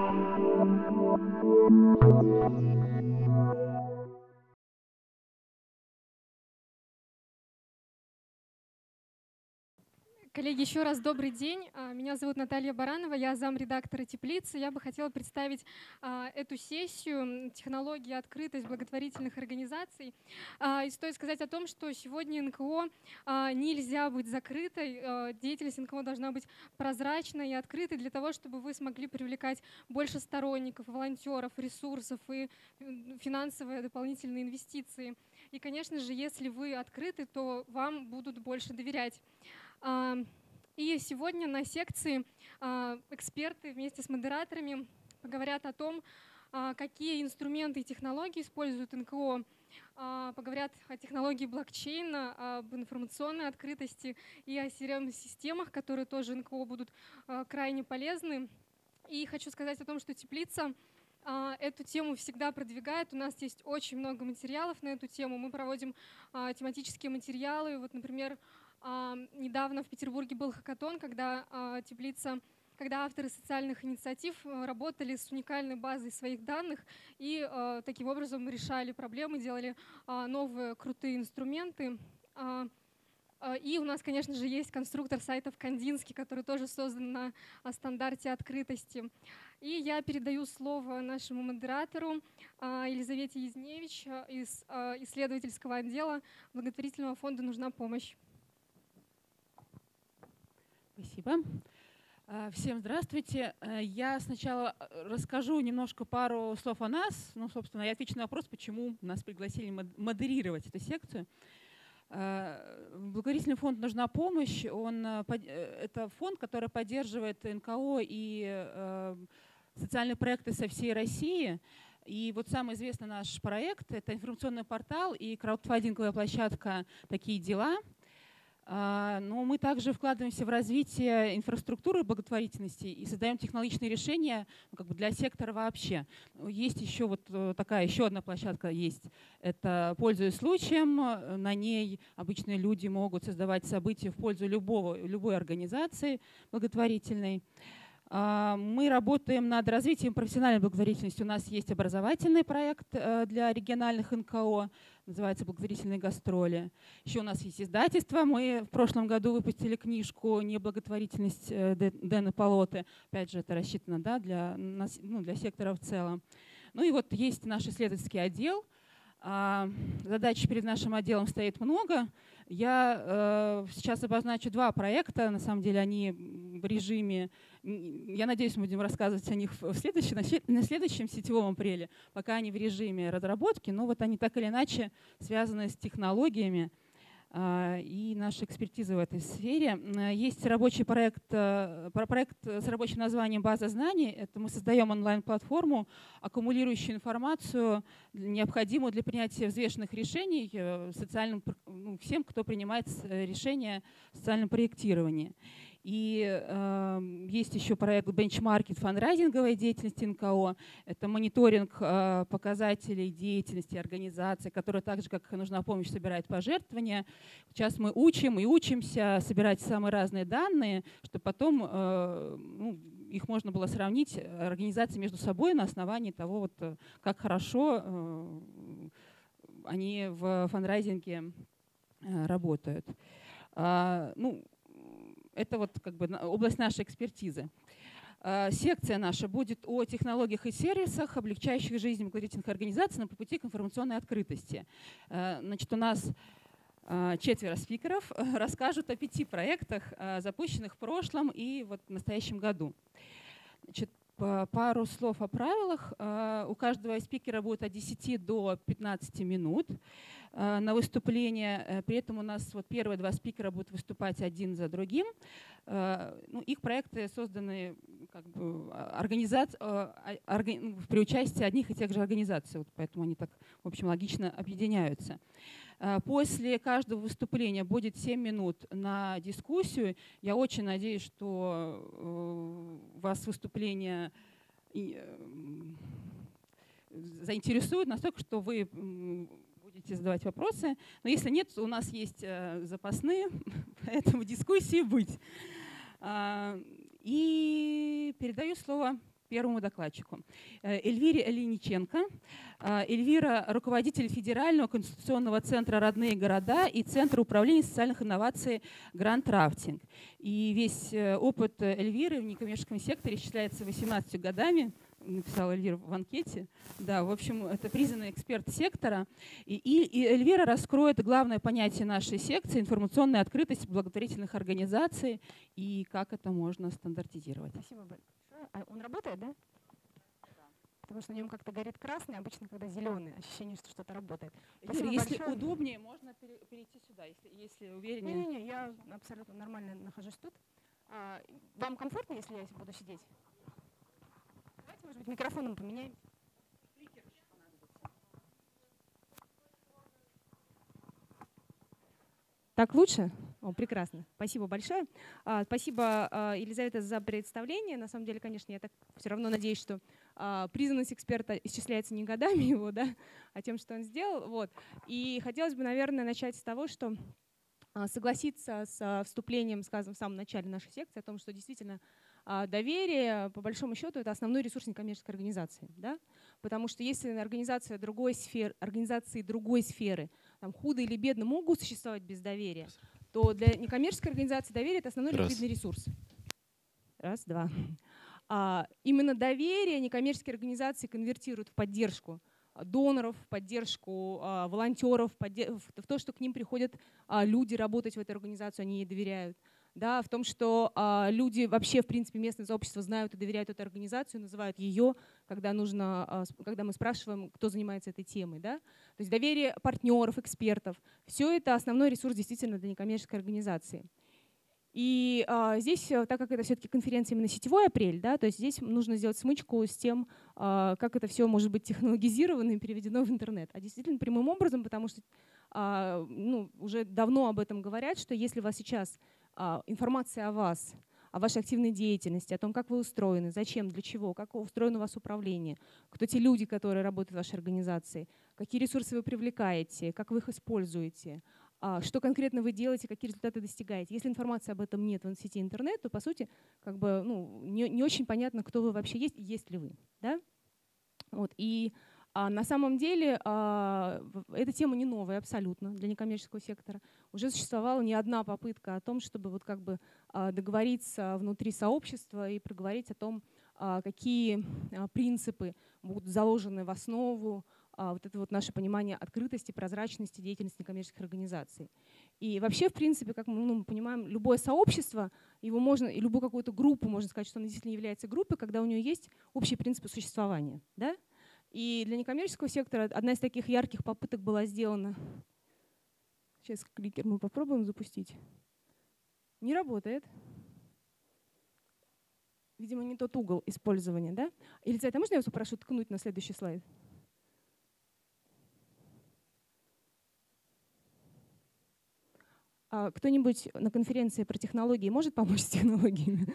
Коллеги, еще раз добрый день. Меня зовут Наталья Баранова, я замредактора Теплицы. Я бы хотела представить эту сессию «Технологии, открытость благотворительных организаций». И стоит сказать о том, что сегодня НКО нельзя быть закрытой. Деятельность НКО должна быть прозрачной и открытой для того, чтобы вы смогли привлекать больше сторонников, волонтеров, ресурсов и финансовые дополнительные инвестиции. И, конечно же, если вы открыты, то вам будут больше доверять. И сегодня на секции эксперты вместе с модераторами поговорят о том, какие инструменты и технологии используют НКО, поговорят о технологии блокчейна, об информационной открытости и о CRM-системах, которые тоже НКО будут крайне полезны. И хочу сказать о том, что Теплица эту тему всегда продвигает. У нас есть очень много материалов на эту тему. Мы проводим тематические материалы. Вот, например, недавно в Петербурге был хакатон, когда авторы социальных инициатив работали с уникальной базой своих данных и таким образом решали проблемы, делали новые крутые инструменты. И у нас, конечно же, есть конструктор сайтов Кандинский, который тоже создан на стандарте открытости. И я передаю слово нашему модератору Елизавете Язневич из исследовательского отдела благотворительного фонда «Нужна помощь». Спасибо. Всем здравствуйте. Я сначала расскажу немножко пару слов о нас. Ну, собственно, я отвечу на вопрос, почему нас пригласили модерировать эту секцию. Благотворительный фонд «Нужна помощь». Это фонд, который поддерживает НКО и социальные проекты со всей России. И вот самый известный наш проект — это информационный портал и краудфандинговая площадка «Такие дела». Но мы также вкладываемся в развитие инфраструктуры благотворительности и создаем технологичные решения для сектора вообще. Есть еще еще одна площадка есть. Это «Пользуясь случаем». На ней обычные люди могут создавать события в пользу любой организации благотворительной. Мы работаем над развитием профессиональной благотворительности. У нас есть образовательный проект для региональных НКО, называется «Благотворительные гастроли». Еще у нас есть издательство. Мы в прошлом году выпустили книжку «Неблаготворительность» Дэна Полоты. Опять же, это рассчитано для сектора в целом. Ну и вот есть наш исследовательский отдел. Задач перед нашим отделом стоит много. Я сейчас обозначу два проекта. На самом деле они в режиме… Я надеюсь, мы будем рассказывать о них на следующем сетевом апреле, пока они в режиме разработки, но вот они так или иначе связаны с технологиями и наша экспертиза в этой сфере. Есть рабочий проект с рабочим названием «База знаний». Это мы создаем онлайн-платформу, аккумулирующую информацию, необходимую для принятия взвешенных решений всем, кто принимает решения в социальном проектировании. И есть еще проект «Бенчмаркет» фандрайзинговой деятельности НКО. Это мониторинг показателей деятельности организации, которая так же, как «Нужна помощь», собирает пожертвования. Сейчас мы учим и учимся собирать самые разные данные, чтобы потом их можно было сравнить организации между собой на основании того, как хорошо они в фандрайзинге работают. Это область нашей экспертизы. Секция наша будет о технологиях и сервисах, облегчающих жизнь благотворительных организаций на пути к информационной открытости. Значит, у нас 4 спикеров расскажут о 5 проектах, запущенных в прошлом и в настоящем году. Значит, пару слов о правилах. У каждого спикера будет от 10 до 15 минут на выступление. При этом у нас первые 2 спикера будут выступать один за другим. Их проекты созданы при участии одних и тех же организаций, поэтому они так, в общем, логично объединяются. После каждого выступления будет 7 минут на дискуссию. Я очень надеюсь, что вас выступление заинтересует настолько, что вы будете задавать вопросы. Но если нет, у нас есть запасные, поэтому дискуссии быть. И передаю слово первому докладчику. Эльвире Алиниченко. Эльвира — руководитель Федерального конституционного центра «Родные города» и Центра управления социальных инноваций «Гранд Рафтинг». И весь опыт Эльвиры в некоммерческом секторе исчисляется 18 годами, написала Эльвира в анкете. Да, в общем, это признанный эксперт сектора. И Эльвира раскроет главное понятие нашей секции — информационная открытость благотворительных организаций и как это можно стандартизировать. Спасибо большое. А он работает, да? Потому что на нем как-то горит красный, обычно когда зеленый, ощущение, что что-то работает. Эльвира, если удобнее, можно перейти сюда, если увереннее. Не-не-не, я абсолютно нормально нахожусь тут. Вам комфортно, если я буду сидеть? Давайте, может быть, микрофоном поменяем. Так лучше? О, прекрасно. Спасибо большое. Спасибо, Елизавета, за представление. На самом деле, конечно, я так все равно надеюсь, что признанность эксперта исчисляется не годами его, да, а тем, что он сделал. Вот. И хотелось бы, наверное, начать с того, что согласиться с вступлением, сказанным в самом начале нашей секции, о том, что действительно доверие, по большому счету, это основной ресурс некоммерческой организации. Да? Потому что если организации другой сферы там, худо или бедно могут существовать без доверия, то для некоммерческой организации доверие — это основной ликвидный ресурс. Раз, два. Именно доверие некоммерческие организации конвертируют в поддержку доноров, в поддержку волонтеров, в то, что к ним приходят люди работать в эту организацию, они ей доверяют. Да, в том, что люди вообще, в принципе, местное сообщество знают и доверяют эту организацию, называют ее, когда мы спрашиваем, кто занимается этой темой. Да? То есть доверие партнеров, экспертов. Все это основной ресурс действительно для некоммерческой организации. И здесь, так как это все-таки конференция именно сетевой апрель, да, то есть здесь нужно сделать смычку с тем, как это все может быть технологизировано и переведено в интернет. А действительно прямым образом, потому что уже давно об этом говорят, что если у вас сейчас информация о вас, о вашей активной деятельности, о том, как вы устроены, зачем, для чего, как устроено у вас управление, кто те люди, которые работают в вашей организации, какие ресурсы вы привлекаете, как вы их используете, что конкретно вы делаете, какие результаты достигаете. Если информации об этом нет в сети интернет, то, по сути, как бы, не очень понятно, кто вы вообще есть и есть ли вы. Да? Вот. И на самом деле эта тема не новая абсолютно для некоммерческого сектора. Уже существовала не одна попытка о том, чтобы вот как бы договориться внутри сообщества и проговорить о том, какие принципы будут заложены в основу вот это вот наше понимание открытости, прозрачности деятельности некоммерческих организаций. И вообще, в принципе, как мы понимаем, любое сообщество, его можно, и любую какую-то группу, можно сказать, что она действительно является группой, когда у нее есть общие принципы существования. Да? И для некоммерческого сектора одна из таких ярких попыток была сделана. Сейчас кликер мы попробуем запустить. Не работает. Видимо, не тот угол использования. Да? Елизавета, можно я вас попрошу ткнуть на следующий слайд? Кто-нибудь на конференции про технологии может помочь с технологиями?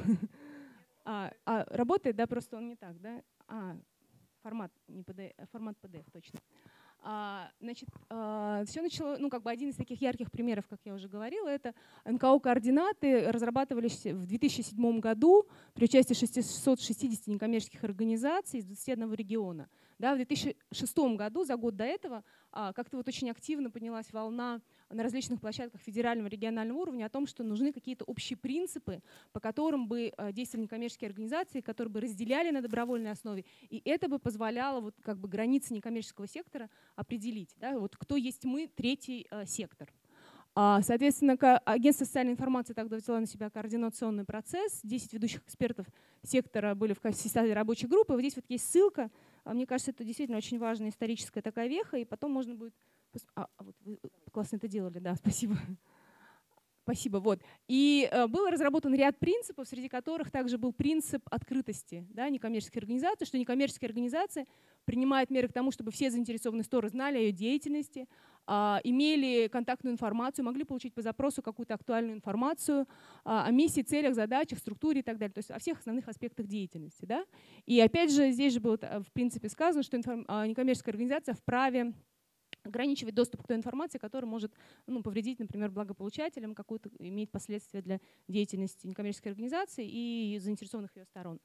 Работает, да, просто он не так, да? Формат, не PDF, формат PDF, точно. Значит, все начало, один из таких ярких примеров, как я уже говорила, это НКО-координаты разрабатывались в 2007 году при участии 660 некоммерческих организаций из 21 региона. Да, в 2006 году, за год до этого, как-то вот очень активно поднялась волна на различных площадках федерального и регионального уровня о том, что нужны какие-то общие принципы, по которым бы действовали некоммерческие организации, которые бы разделяли на добровольной основе. И это бы позволяло вот как бы границы некоммерческого сектора определить. Да, вот кто есть мы, третий сектор. Соответственно, агентство социальной информации тогда взяло на себя координационный процесс. 10 ведущих экспертов сектора были в составе рабочей группы. Вот здесь вот есть ссылка. Мне кажется, это действительно очень важная историческая такая веха, и потом можно будет... Вот вы классно это делали, да, спасибо. Спасибо. Вот. И был разработан ряд принципов, среди которых также был принцип открытости, да, некоммерческих организаций, что некоммерческие организации принимают меры к тому, чтобы все заинтересованные стороны знали о ее деятельности, имели контактную информацию, могли получить по запросу какую-то актуальную информацию о миссии, целях, задачах, структуре и так далее, то есть о всех основных аспектах деятельности. Да? И опять же, здесь же было в принципе сказано, что некоммерческая организация вправе ограничивать доступ к той информации, которая может повредить, например, благополучателям, какую-то иметь последствия для деятельности некоммерческой организации и заинтересованных ее сторон.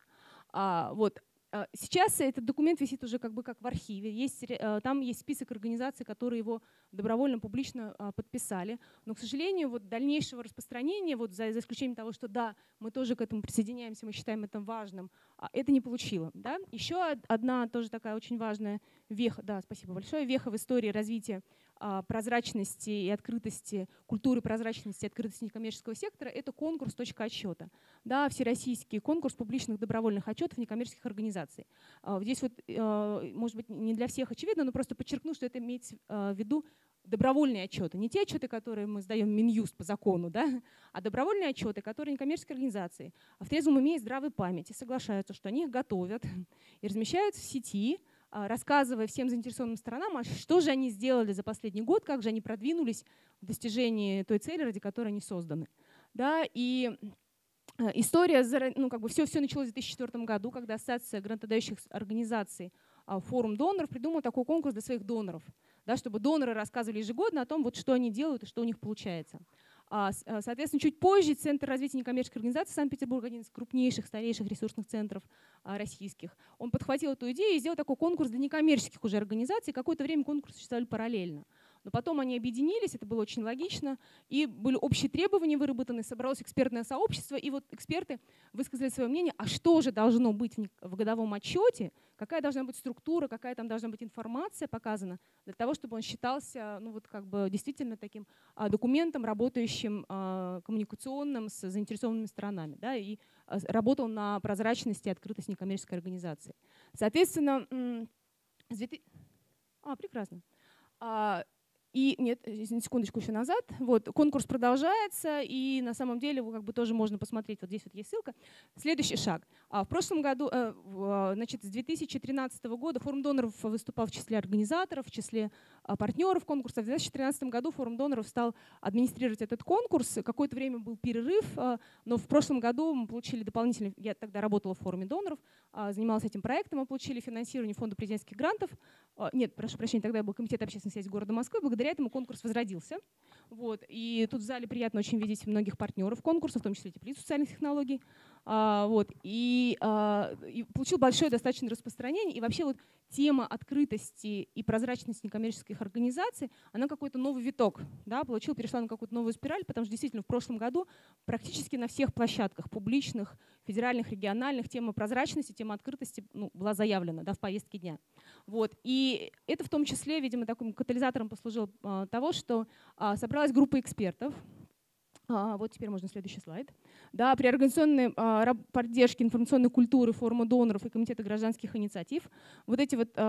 Вот. Сейчас этот документ висит уже как бы как в архиве. Там есть список организаций, которые его добровольно, публично подписали. Но, к сожалению, вот дальнейшего распространения, вот за исключением того, что да, мы тоже к этому присоединяемся, мы считаем это важным, это не получило. Да? Еще одна тоже такая очень важная веха, да, спасибо большое, веха в истории развития прозрачности и открытости, культуры прозрачности и открытости некоммерческого сектора — это конкурс «Точка отсчета». Да, всероссийский конкурс публичных добровольных отчетов некоммерческих организаций. Здесь вот, может быть, не для всех очевидно, но просто подчеркну, что это имеется в виду добровольные отчеты. Не те отчеты, которые мы сдаем в Минюст по закону, да, а добровольные отчеты, которые некоммерческие организации в трезвом уме и здравой памяти соглашаются, что они их готовят и размещают в сети, рассказывая всем заинтересованным сторонам, что же они сделали за последний год, как же они продвинулись в достижении той цели, ради которой они созданы. Да, и история, ну, как бы все началось в 2004 году, когда Ассоциация грантодающих организаций «Форум доноров» придумала такой конкурс для своих доноров, да, чтобы доноры рассказывали ежегодно о том, вот, что они делают и что у них получается. Соответственно, чуть позже Центр развития некоммерческой организации Санкт-Петербурга, один из крупнейших, старейших ресурсных центров российских, он подхватил эту идею и сделал такой конкурс для некоммерческих уже организаций. Какое-то время конкурсы существовали параллельно. Но потом они объединились, это было очень логично, и были общие требования выработаны, собралось экспертное сообщество, и вот эксперты высказали свое мнение, а что же должно быть в годовом отчете, какая должна быть структура, какая там должна быть информация показана, для того, чтобы он считался, ну, вот, как бы действительно таким документом, работающим коммуникационным с заинтересованными сторонами, да, и работал на прозрачности и открытости некоммерческой организации. Соответственно, прекрасно. И нет, секундочку еще назад. Вот, конкурс продолжается, и на самом деле его как бы тоже можно посмотреть. Вот здесь вот есть ссылка. Следующий шаг. В прошлом году, значит, с 2013 года Форум доноров выступал в числе организаторов, в числе партнеров конкурса. В 2013 году Форум доноров стал администрировать этот конкурс. Какое-то время был перерыв, но в прошлом году мы получили дополнительный, я тогда работала в Форуме доноров, занималась этим проектом, мы получили финансирование фонда президентских грантов. Нет, прошу прощения, тогда был комитет общественной связи города Москвы. Благодаря этому конкурс возродился. Вот. И тут в зале приятно очень видеть многих партнеров конкурса, в том числе теплицу социальных технологий. Вот. И получил большое достаточно распространение. И вообще вот тема открытости и прозрачности некоммерческих организаций, она какой-то новый виток, да, перешла на какую-то новую спираль, потому что действительно в прошлом году практически на всех площадках публичных, федеральных, региональных тема прозрачности, тема открытости, ну, была заявлена, да, в повестке дня. Вот. И это в том числе, видимо, таким катализатором послужило того, что собралась группа экспертов. Вот теперь можно следующий слайд. Да, при организационной поддержке информационной культуры Форума доноров и Комитета гражданских инициатив вот эти вот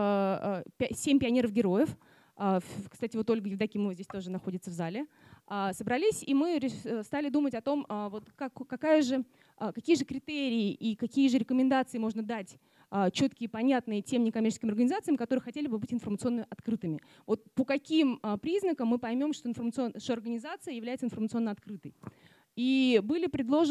7 пионеров-героев, кстати, вот Ольга Евдокимова здесь тоже находится в зале, собрались, и мы стали думать о том, вот какие же критерии и какие же рекомендации можно дать четкие, понятные тем некоммерческим организациям, которые хотели бы быть информационно открытыми. Вот по каким признакам мы поймем, что организация является информационно открытой. И был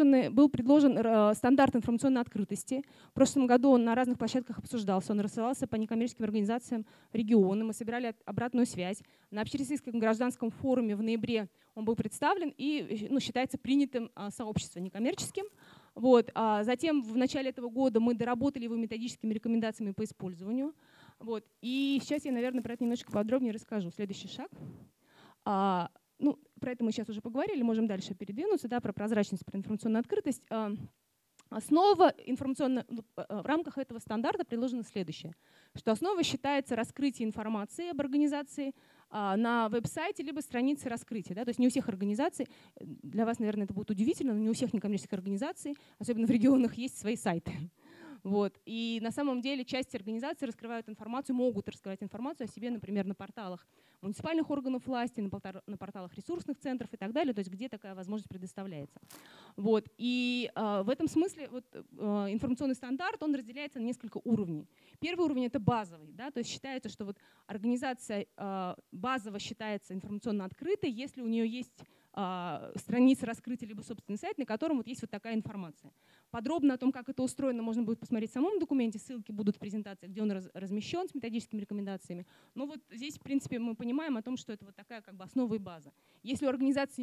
предложен стандарт информационной открытости. В прошлом году он на разных площадках обсуждался, он рассылался по некоммерческим организациям региона, мы собирали обратную связь. На общероссийском гражданском форуме в ноябре он был представлен и, ну, считается принятым сообществом некоммерческим. Вот. Затем в начале этого года мы доработали его методическими рекомендациями по использованию. Вот. И сейчас я, наверное, про это немножечко подробнее расскажу. Следующий шаг. Ну, про это мы сейчас уже поговорили, можем дальше передвинуться, да, про прозрачность, про информационную открытость. Основа в рамках этого стандарта предложено следующее, что основой считается раскрытие информации об организации на веб-сайте либо странице раскрытия. Да? То есть не у всех организаций, для вас, наверное, это будет удивительно, но не у всех некоммерческих организаций, особенно в регионах, есть свои сайты. Вот. И на самом деле часть организаций могут раскрывать информацию о себе, например, на порталах муниципальных органов власти, на порталах ресурсных центров и так далее, то есть где такая возможность предоставляется. Вот. И в этом смысле вот, информационный стандарт, он разделяется на несколько уровней. Первый уровень — это базовый, да, то есть считается, что вот организация базово считается информационно открытой, если у нее есть страница раскрытия либо собственный сайт, на котором вот есть вот такая информация. Подробно о том, как это устроено, можно будет посмотреть в самом документе. Ссылки будут в презентации, где он размещен с методическими рекомендациями. Но вот здесь, в принципе, мы понимаем о том, что это вот такая как бы основа и база. Если у организации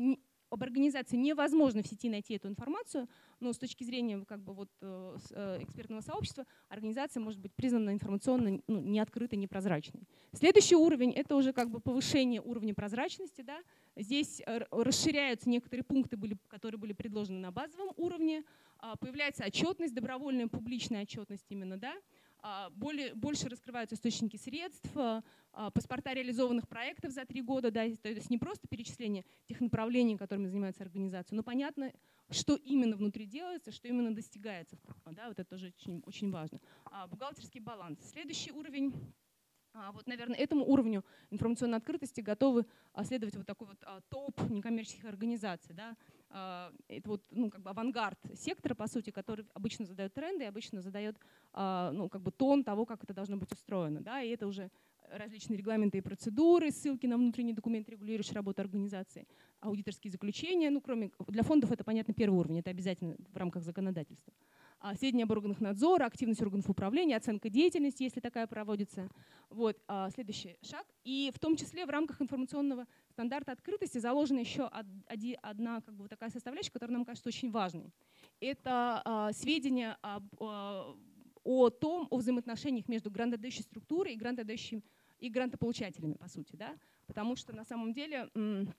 об организации невозможно в сети найти эту информацию, но с точки зрения как бы, вот, экспертного сообщества организация может быть признана информационно неоткрытой, непрозрачной. Следующий уровень — это уже как бы повышение уровня прозрачности. Да? Здесь расширяются некоторые пункты, которые были предложены на базовом уровне. Появляется отчетность, добровольная публичная отчетность именно. Да? Больше раскрываются источники средств, паспорта реализованных проектов за 3 года. Да? То есть не просто перечисление тех направлений, которыми занимается организация, но понятно, что именно внутри делается, что именно достигается. Да? Вот это тоже очень, очень важно. Бухгалтерский баланс. Следующий уровень. Вот, наверное, этому уровню информационной открытости готовы следовать вот такой вот топ некоммерческих организаций. Да? Это вот, как бы авангард сектора, по сути, который обычно задает тренды, обычно задает как бы тон того, как это должно быть устроено. Да? И это уже различные регламенты и процедуры, ссылки на внутренние документы, регулирующие работу организации, аудиторские заключения. Для фондов это, понятно, первый уровень, это обязательно в рамках законодательства. Сведения об органах надзора, активность органов управления, оценка деятельности, если такая проводится. Вот, следующий шаг. И в том числе в рамках информационного стандарта открытости заложена еще одна как бы, вот такая составляющая, которая нам кажется очень важной. Это сведения о взаимоотношениях между грантодающей структурой и грантополучателями, по сути. Да? Потому что на самом деле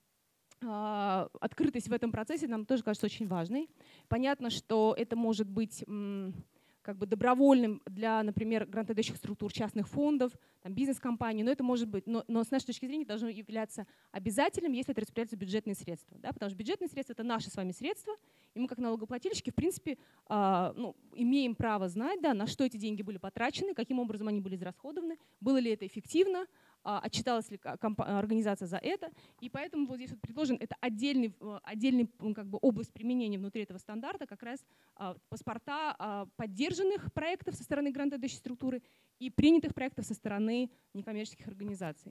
открытость в этом процессе нам тоже кажется очень важной. Понятно, что это может быть как бы добровольным для, например, грантодающих структур, частных фондов, бизнес-компаний, но это может быть, но с нашей точки зрения должно являться обязательным, если это распределяются бюджетные средства. Да? Потому что бюджетные средства — это наши с вами средства, и мы как налогоплательщики, в принципе, имеем право знать, да, на что эти деньги были потрачены, каким образом они были израсходованы, было ли это эффективно, отчиталась ли организация за это. И поэтому вот здесь вот предложен это отдельный как бы область применения внутри этого стандарта, как раз паспорта поддержанных проектов со стороны грантодающей структуры и принятых проектов со стороны некоммерческих организаций.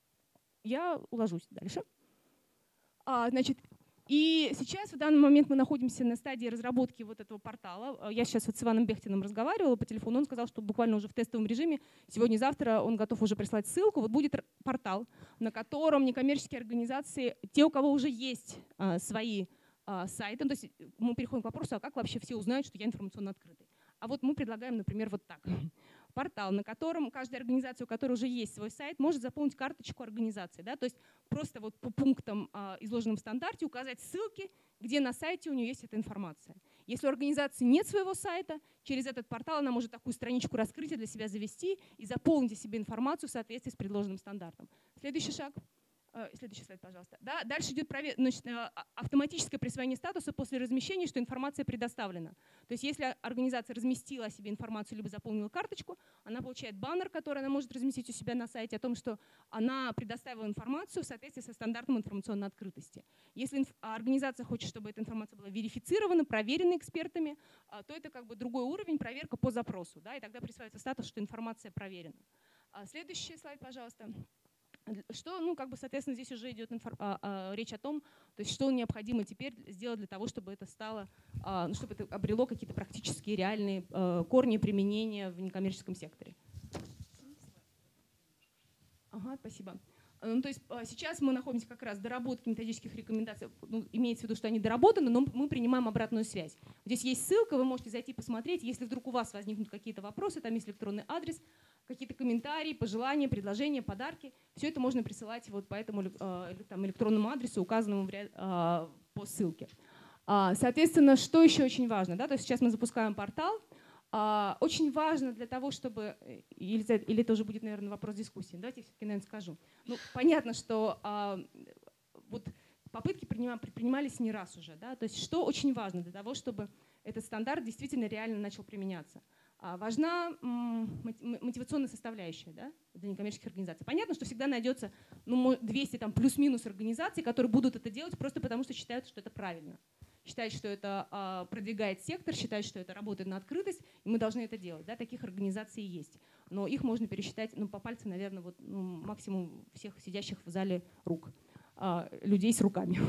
Я уложусь дальше. Значит, и сейчас в данный момент мы находимся на стадии разработки вот этого портала. Я сейчас вот с Иваном Бехтиным разговаривала по телефону, он сказал, что буквально уже в тестовом режиме, сегодня-завтра он готов уже прислать ссылку. Вот будет портал, на котором некоммерческие организации, те, у кого уже есть свои сайты, то есть мы переходим к вопросу, а как вообще все узнают, что я информационно открытый. А вот мы предлагаем, например, вот так. Портал, на котором каждая организация, у которой уже есть свой сайт, может заполнить карточку организации. Да? То есть просто вот по пунктам, изложенным в стандарте, указать ссылки, где на сайте у нее есть эта информация. Если у организации нет своего сайта, через этот портал она может такую страничку раскрытия для себя завести и заполнить себе информацию в соответствии с предложенным стандартом. Следующий шаг. Следующий слайд, пожалуйста. Да, дальше идет автоматическое присвоение статуса после размещения, что информация предоставлена. То есть если организация разместила о себе информацию либо заполнила карточку, она получает баннер, который она может разместить у себя на сайте о том, что она предоставила информацию в соответствии со стандартом информационной открытости. Если организация хочет, чтобы эта информация была верифицирована, проверена экспертами, то это как бы другой уровень, проверка по запросу. Да, и тогда присваивается статус, что информация проверена. Следующий слайд, пожалуйста. Что, соответственно, здесь уже идет речь о том, то есть, что необходимо теперь сделать для того, чтобы это стало, чтобы это обрело какие-то практические реальные корни применения в некоммерческом секторе. Ага, спасибо. То есть сейчас мы находимся как раз в доработке методических рекомендаций. Имеется в виду, что они доработаны, но мы принимаем обратную связь. Здесь есть ссылка, вы можете зайти посмотреть. Если вдруг у вас возникнут какие-то вопросы, там есть электронный адрес, какие-то комментарии, пожелания, предложения, подарки. Все это можно присылать вот по этому электронному адресу, указанному по ссылке. Соответственно, что еще очень важно? Да? То есть сейчас мы запускаем портал. Очень важно для того, чтобы… Или это уже будет, наверное, вопрос дискуссии. Давайте я все-таки, наверное, скажу. Понятно, что вот попытки предпринимались не раз уже. Да? То есть что очень важно для того, чтобы этот стандарт действительно реально начал применяться? Важна мотивационная составляющая, да, для некоммерческих организаций. Понятно, что всегда найдется 200 плюс-минус организаций, которые будут это делать просто потому, что считают, что это правильно. Считают, что это продвигает сектор, считают, что это работает на открытость, и мы должны это делать. Да, таких организаций есть. Но их можно пересчитать по пальцам, наверное, максимум всех сидящих в зале рук. людей с руками.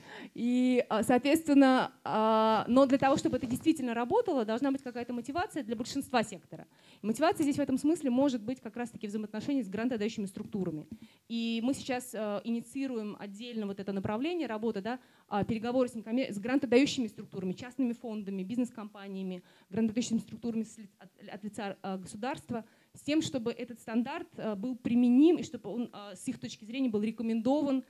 И, соответственно, но для того, чтобы это действительно работало, должна быть какая-то мотивация для большинства сектора. И мотивация здесь в этом смысле может быть как раз-таки взаимоотношения с грантодающими структурами. И мы сейчас инициируем отдельно вот это направление работы, да, переговоры с грантодающими структурами, частными фондами, бизнес-компаниями, грантодающими структурами от лица государства, с тем, чтобы этот стандарт был применим и чтобы он с их точки зрения был рекомендован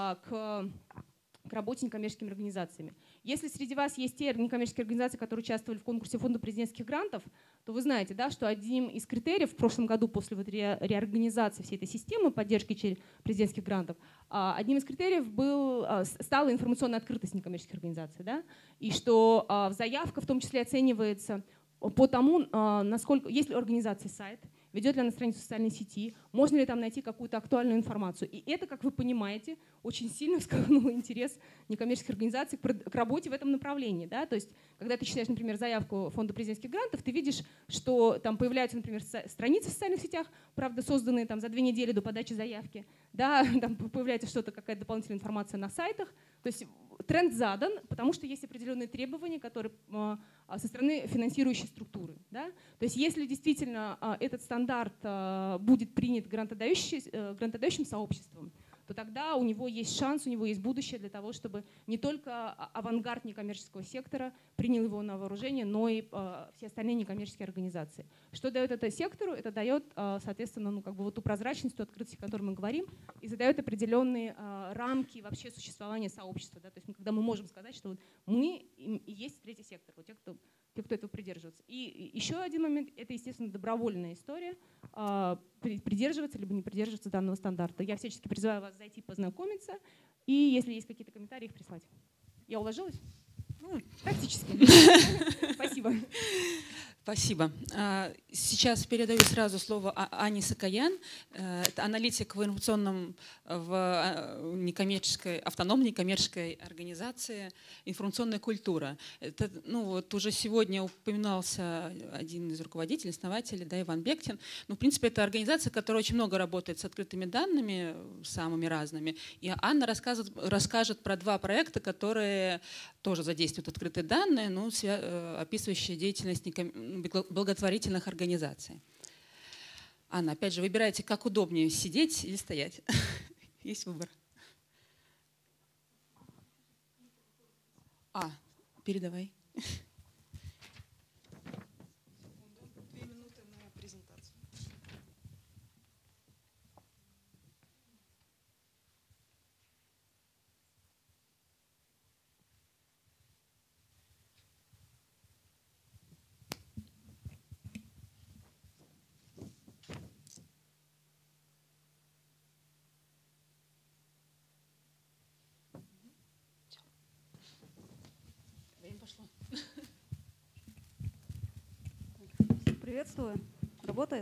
к работе некоммерческими организациями. Если среди вас есть те некоммерческие организации, которые участвовали в конкурсе фонда президентских грантов, то вы знаете, да, что одним из критериев в прошлом году после вот реорганизации всей этой системы поддержки президентских грантов, одним из критериев стала информационная открытость некоммерческих организаций. Да, и что заявка в том числе оценивается по тому, насколько есть ли у организации сайт, ведет ли она страницу в социальной сети, можно ли там найти какую-то актуальную информацию. И это, как вы понимаете, очень сильно всколыхнуло интерес некоммерческих организаций к работе в этом направлении. Да? То есть, когда ты читаешь, например, заявку фонда президентских грантов, ты видишь, что там появляются, например, страницы в социальных сетях, правда, созданные там за 2 недели до подачи заявки, да? Там появляется что-то, какая-то дополнительная информация на сайтах. То есть тренд задан, потому что есть определенные требования, которые со стороны финансирующей структуры. Да? То есть если действительно этот стандарт будет принят грантодающим сообществом, то тогда у него есть шанс, у него есть будущее для того, чтобы не только авангард некоммерческого сектора принял его на вооружение, но и все остальные некоммерческие организации. Что дает это сектору? Это дает, соответственно, ну, как бы вот ту прозрачность, ту открытость, о которой мы говорим, и задает определенные рамки вообще существования сообщества. Да? То есть когда мы можем сказать, что вот мы и есть третий сектор, вот те, кто этого придерживается. И еще один момент – это, естественно, добровольная история, придерживаться либо не придерживаться данного стандарта. Я всячески призываю вас зайти познакомиться, и если есть какие-то комментарии, их прислать. Я уложилась? Ну, практически. Спасибо. Спасибо. Сейчас передаю сразу слово Ане Сакаян, аналитик в некоммерческой, автономной некоммерческой организации «Информационная культура». Это, ну, вот уже сегодня упоминался один из руководителей, основателей, да, Иван Бектин. Ну, в принципе, это организация, которая очень много работает с открытыми данными, самыми разными. И Анна расскажет про 2 проекта, которые тоже задействуют открытые данные, ну, описывающие деятельность благотворительных организаций. Анна, опять же, выбирайте, как удобнее, сидеть или стоять. Есть выбор. Передавай. 2 минуты на презентацию. Приветствую. Работает?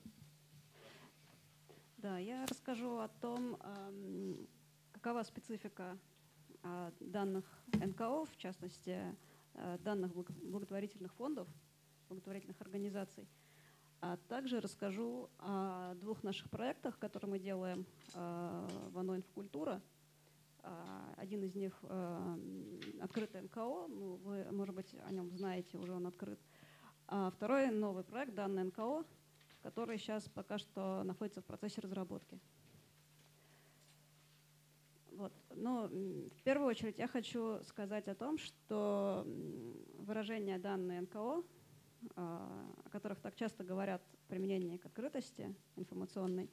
Да, я расскажу о том, какова специфика данных НКО, в частности, данных благотворительных фондов, благотворительных организаций. А также расскажу о 2 наших проектах, которые мы делаем в ОНО «Инфокультура». Один из них открытый НКО, ну, вы, может быть, о нем знаете, уже он открыт. А второй новый проект, данный НКО, который сейчас пока что находится в процессе разработки. Вот. Но в первую очередь я хочу сказать о том, что выражение данные НКО, о которых так часто говорят в применении к открытости информационной,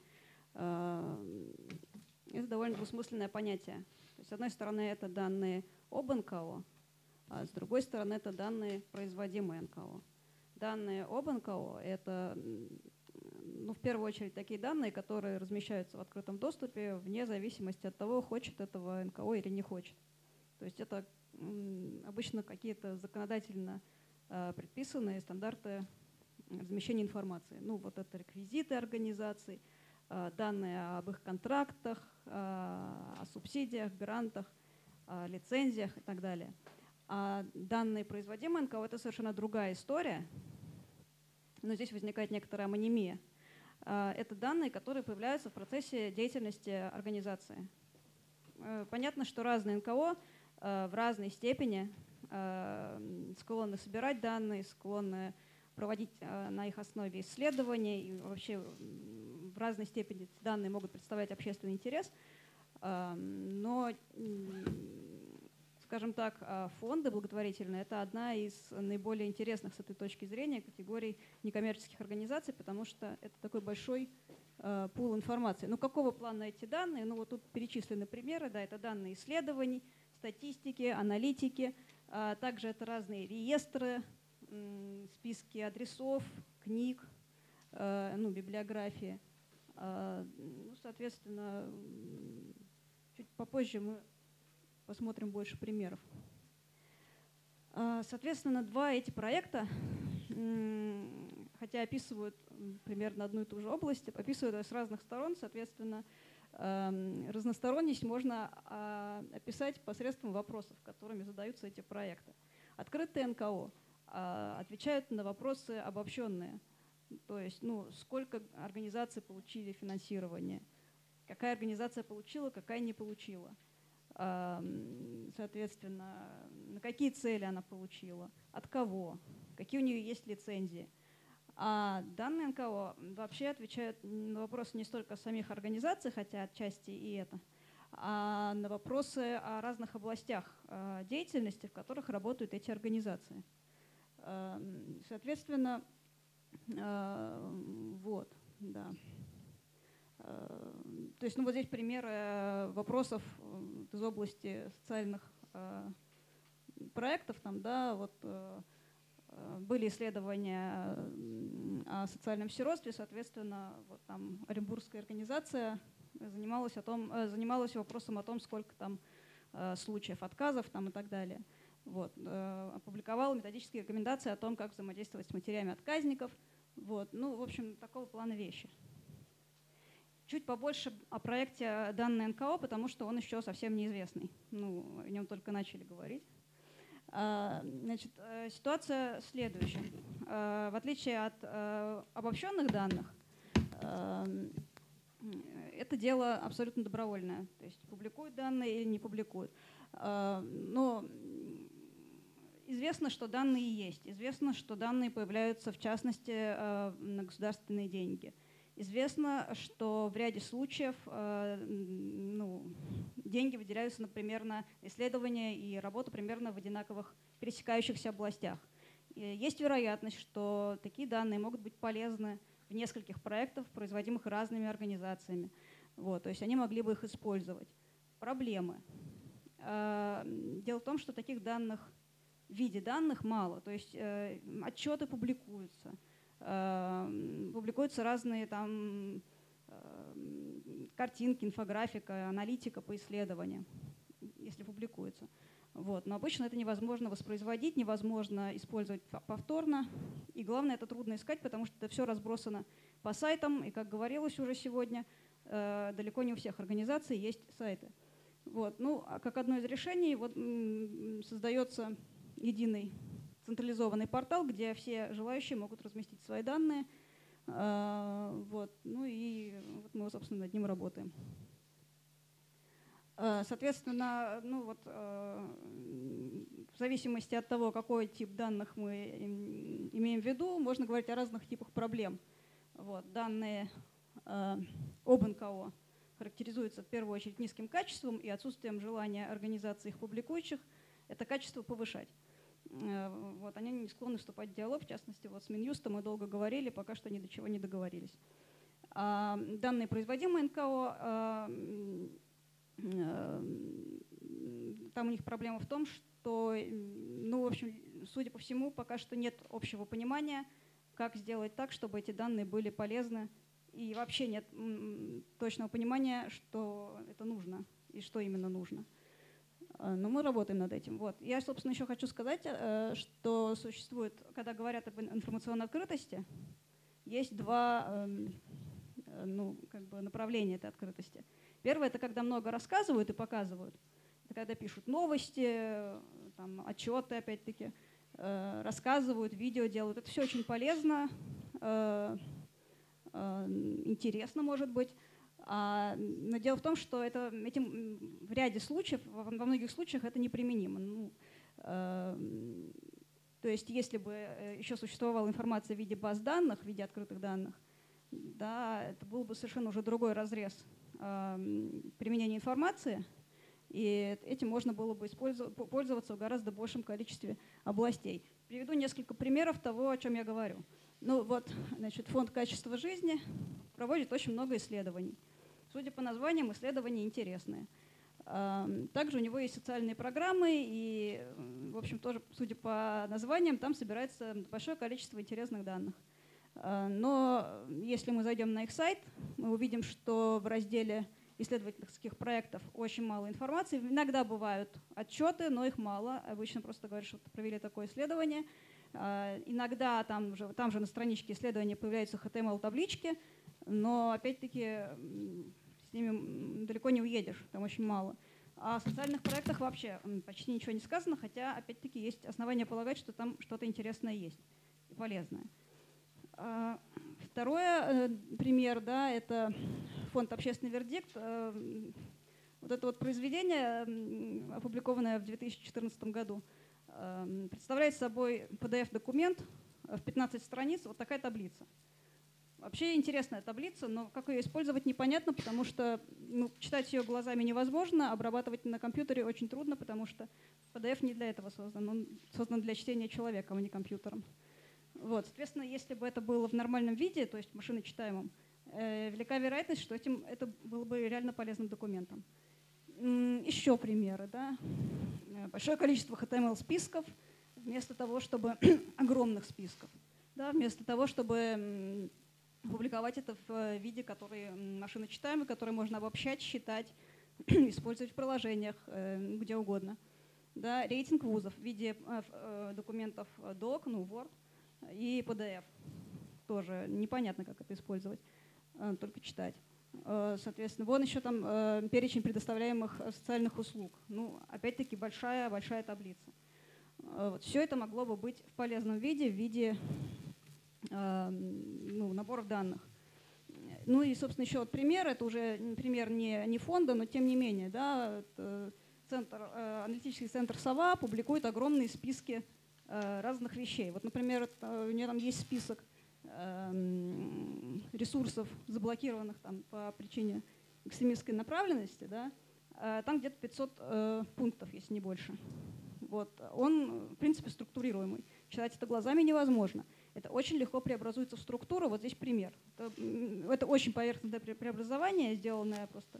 это довольно двусмысленное понятие. То есть, с одной стороны, это данные об НКО, а с другой стороны, это данные, производимые НКО. Данные об НКО – это, ну, в первую очередь, такие данные, которые размещаются в открытом доступе вне зависимости от того, хочет этого НКО или не хочет. То есть это обычно какие-то законодательно предписанные стандарты размещения информации. Ну, вот это реквизиты организаций, данные об их контрактах, о субсидиях, грантах, лицензиях и так далее. А данные производимые НКО – это совершенно другая история, но здесь возникает некоторая амонимия. Это данные, которые появляются в процессе деятельности организации. понятно, что разные НКО в разной степени склонны собирать данные, склонны проводить на их основе исследования, и вообще в разной степени эти данные могут представлять общественный интерес. Но, скажем так, фонды благотворительные — это одна из наиболее интересных с этой точки зрения категорий некоммерческих организаций, потому что это такой большой пул информации. Ну, какого плана эти данные? Ну, вот тут перечислены примеры. Да, это данные исследований, статистики, аналитики. Также это разные реестры, списки адресов, книг, ну, библиографии. Ну, соответственно, чуть попозже мы посмотрим больше примеров. Соответственно, два эти проекта, хотя описывают примерно одну и ту же область, описывают ее с разных сторон. Соответственно, разносторонность можно описать посредством вопросов, которыми задаются эти проекты. Открытые НКО отвечают на вопросы обобщенные. То есть, ну, сколько организаций получили финансирование, какая организация получила, какая не получила. Соответственно, на какие цели она получила, от кого, какие у нее есть лицензии. А данные НКО вообще отвечают на вопросы не столько о самих организациях, хотя отчасти и это, а на вопросы о разных областях деятельности, в которых работают эти организации. Соответственно, вот, да. То есть, ну, вот здесь примеры вопросов из области социальных проектов. Там, да, вот, были исследования о социальном сиротстве, соответственно, вот там Оренбургская организация занималась вопросом о том, сколько там случаев отказов там, и так далее. Вот, опубликовала методические рекомендации о том, как взаимодействовать с матерями отказников. Вот, ну, в общем, такого плана вещи. Чуть побольше о проекте данные НКО, потому что он еще совсем неизвестный. Ну, о нем только начали говорить. Значит, ситуация следующая. В отличие от обобщенных данных, это дело абсолютно добровольное. То есть публикуют данные или не публикуют. Но известно, что данные есть. Известно, что данные появляются, в частности, на государственные деньги. Известно, что в ряде случаев ну, деньги выделяются, например, на исследования и работу примерно в одинаковых пересекающихся областях. И есть вероятность, что такие данные могут быть полезны в нескольких проектах, производимых разными организациями. Вот, то есть они могли бы их использовать. Проблемы. Дело в том, что таких данных в виде данных мало. То есть отчеты публикуются. Публикуются разные там картинки, инфографика, аналитика по исследованиям, если публикуется. Вот. Но обычно это невозможно воспроизводить, невозможно использовать повторно. И главное, это трудно искать, потому что это все разбросано по сайтам. И, как говорилось уже сегодня, далеко не у всех организаций есть сайты. Вот. Ну, а как одно из решений вот, создается единый централизованный портал, где все желающие могут разместить свои данные. Вот. Ну и вот мы, собственно, над ним работаем. Соответственно, ну вот, в зависимости от того, какой тип данных мы имеем в виду, можно говорить о разных типах проблем. Вот. Данные об НКО характеризуются в первую очередь низким качеством и отсутствием желания организаций их публикующих это качество повышать. Вот, они не склонны вступать в диалог, в частности, вот с Минюстом мы долго говорили, пока что ни до чего не договорились. Данные производимые НКО, там у них проблема в том, что, ну, в общем, судя по всему, пока что нет общего понимания, как сделать так, чтобы эти данные были полезны, и вообще нет точного понимания, что это нужно и что именно нужно. Но мы работаем над этим. Вот. Я, собственно, еще хочу сказать, что существует, когда говорят об информационной открытости, есть два ну, как бы направления этой открытости. Первое — это когда много рассказывают и показывают. Это когда пишут новости, там, отчеты, опять-таки, рассказывают, видео делают. Это все очень полезно, интересно, может быть. Но дело в том, что этим в ряде случаев, во многих случаях это неприменимо. То есть если бы еще существовала информация в виде баз данных, в виде открытых данных, да, это был бы совершенно уже другой разрез применения информации, и этим можно было бы пользоваться в гораздо большем количестве областей. Приведу несколько примеров того, о чем я говорю. Ну вот, значит, Фонд качества жизни проводит очень много исследований. Судя по названиям, исследования интересные. Также у него есть социальные программы, и, в общем, тоже, судя по названиям, там собирается большое количество интересных данных. Но если мы зайдем на их сайт, мы увидим, что в разделе исследовательских проектов очень мало информации. Иногда бывают отчеты, но их мало. Обычно просто говорят, что провели такое исследование. Иногда там же на страничке исследования появляются HTML-таблички, но опять-таки с ними далеко не уедешь, там очень мало. А о социальных проектах вообще почти ничего не сказано, хотя опять-таки есть основания полагать, что там что-то интересное есть и полезное. Второй пример, да, это фонд «Общественный вердикт». Вот это вот произведение, опубликованное в 2014 году, представляет собой PDF-документ в 15 страниц, вот такая таблица. Вообще интересная таблица, но как ее использовать непонятно, потому что читать ее глазами невозможно, обрабатывать на компьютере очень трудно, потому что PDF не для этого создан, он создан для чтения человеком, а не компьютером. Вот, соответственно, если бы это было в нормальном виде, то есть машиночитаемом, велика вероятность, что это было бы реально полезным документом. Еще примеры. Да? Большое количество HTML-списков вместо того, чтобы огромных списков. Да? Вместо того, чтобы публиковать это в виде, который машиночитаемый, который можно обобщать, считать, использовать в приложениях, где угодно. Да? Рейтинг вузов в виде документов doc, Word и PDF. Тоже непонятно, как это использовать, только читать. Соответственно, вон еще там перечень предоставляемых социальных услуг. Ну, опять-таки, большая таблица. Вот. Все это могло бы быть в полезном виде, в виде наборов данных. Ну и, собственно, еще вот пример. Это уже пример не фонда, но тем не менее. Да, аналитический центр «Сова» публикует огромные списки разных вещей. Вот, например, у нее там есть список ресурсов, заблокированных там по причине экстремистской направленности, да, там где-то 500 пунктов, если не больше. Вот. Он, в принципе, структурируемый. Читать это глазами невозможно. Это очень легко преобразуется в структуру. Вот здесь пример. Это очень поверхностное преобразование, сделанное просто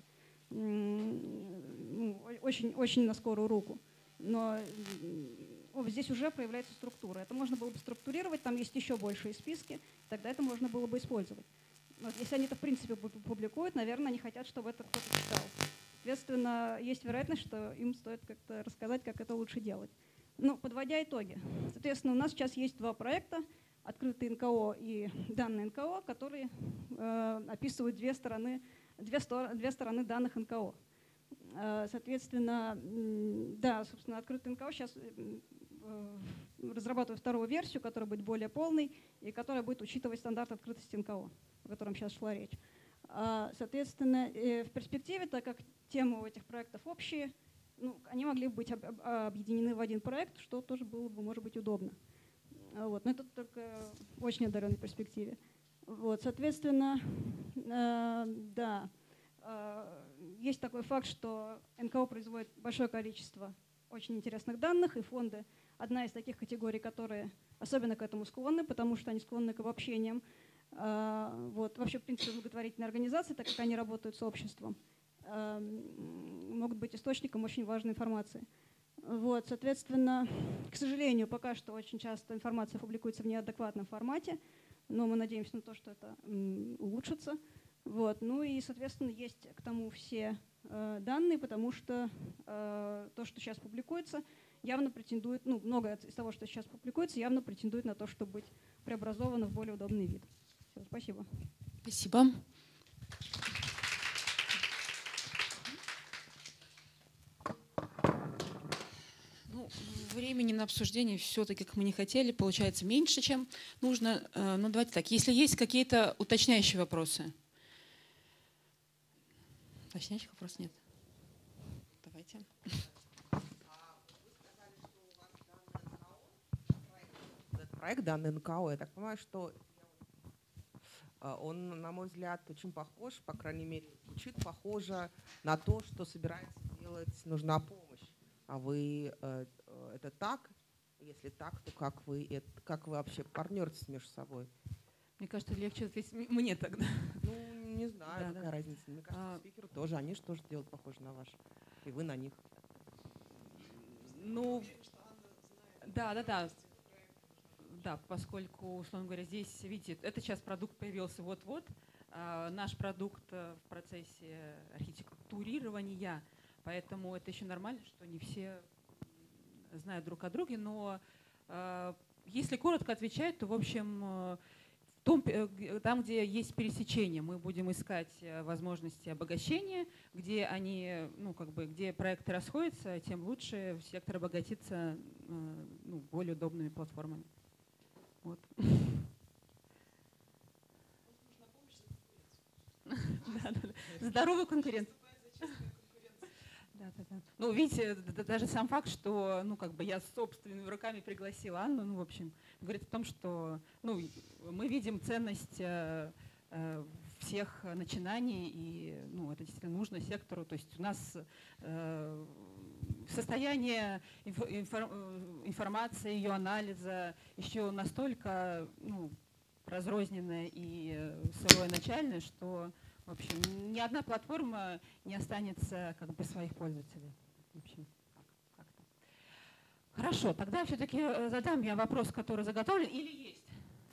очень на скорую руку. Но здесь уже проявляется структура. Это можно было бы структурировать, там есть еще большие списки, тогда это можно было бы использовать. Вот, если они это в принципе публикуют, наверное, они хотят, чтобы это кто-то читал. Соответственно, есть вероятность, что им стоит как-то рассказать, как это лучше делать. Ну, подводя итоги. Соответственно, у нас сейчас есть два проекта, открытый НКО и данные НКО, которые описывают две стороны данных НКО. Соответственно, да, собственно, открытый НКО сейчас разрабатываю вторую версию, которая будет более полной и которая будет учитывать стандарт открытости НКО, о котором сейчас шла речь. Соответственно, в перспективе, так как темы у этих проектов общие, они могли бы быть объединены в один проект, что тоже было бы, может быть, удобно. Вот. Но это только в очень отдаленной перспективе. Вот. Соответственно, да, есть такой факт, что НКО производит большое количество очень интересных данных, и фонды — одна из таких категорий, которые особенно к этому склонны, потому что они склонны к обобщениям. Вот. Вообще, в принципе, благотворительные организации, так как они работают с обществом, могут быть источником очень важной информации. Вот. Соответственно, к сожалению, пока что очень часто информация публикуется в неадекватном формате, но мы надеемся на то, что это улучшится. Вот. Ну и, соответственно, есть к тому все данные, потому что то, что сейчас публикуется, явно претендует, многое из того, что сейчас публикуется, явно претендует на то, чтобы быть преобразовано в более удобный вид. Все, спасибо. Спасибо. Времени на обсуждение все-таки, как мы не хотели, получается меньше, чем нужно. Но давайте так, если есть какие-то уточняющие вопросы. Уточняющих вопросов нет. Давайте. Проект данный НКО, я так понимаю, что он, на мой взгляд, очень похож, по крайней мере, звучит похоже на то, что собирается делать «Нужна помощь». А вы это так? Если так, то как вы вообще партнеритесь между собой? Мне кажется, легче ответить мне тогда. Ну, не знаю, какая да. разница. Мне кажется, спикеры тоже, они же тоже делают похоже на ваш. И вы на них. Ну, да. Да, поскольку, условно говоря, здесь, видите, это сейчас продукт появился вот-вот. Наш продукт в процессе архитектурирования, поэтому это еще нормально, что не все знают друг о друге. Но если коротко отвечать, то, в общем, там, где есть пересечение, мы будем искать возможности обогащения, где они, где проекты расходятся, тем лучше сектор обогатится более удобными платформами. Вот. Здоровую конкуренцию. Да. Ну, видите, даже сам факт, что я собственными руками пригласила Анну, в общем, говорит о том, что мы видим ценность всех начинаний, и это действительно нужно сектору. То есть у нас состояние информации, ее анализа еще настолько разрозненное и сырое начальное, что, в общем, ни одна платформа не останется без своих пользователей. В общем, как-то. Хорошо, тогда все-таки задам я вопрос, который заготовлен, или есть?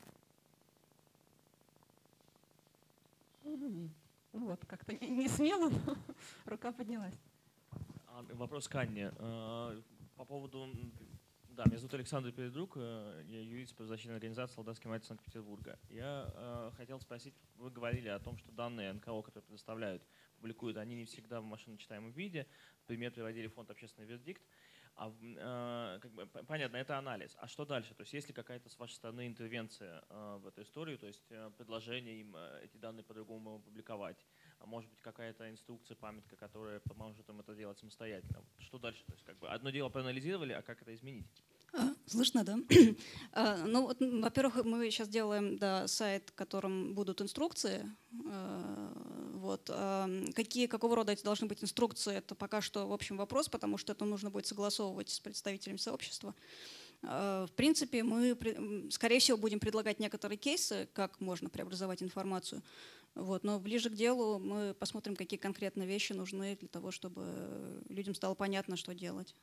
Вот, как-то не смело, но рука поднялась. Вопрос к Анне. По поводу... Да, меня зовут Александр Передрук, я юрист правозащитной организации «Солдатский мать» Санкт-Петербурга. Я хотел спросить, вы говорили о том, что данные НКО, которые предоставляют, публикуют, они не всегда в машиночитаемом виде. Пример приводили фонд «Общественный вердикт». Понятно, это анализ. А что дальше? То есть есть ли какая-то с вашей стороны интервенция в эту историю, то есть предложение им эти данные по-другому опубликовать? А может быть, какая-то инструкция, памятка, которая поможет им это делать самостоятельно? Что дальше? То есть одно дело проанализировали, а как это изменить? Слышно, да? Во-первых, мы сейчас делаем сайт, в котором будут инструкции. Какого рода эти должны быть инструкции, это пока что, в общем, вопрос, потому что это нужно будет согласовывать с представителями сообщества. В принципе, мы, скорее всего, будем предлагать некоторые кейсы, как можно преобразовать информацию. Но ближе к делу мы посмотрим, какие конкретно вещи нужны для того, чтобы людям стало понятно, что делать.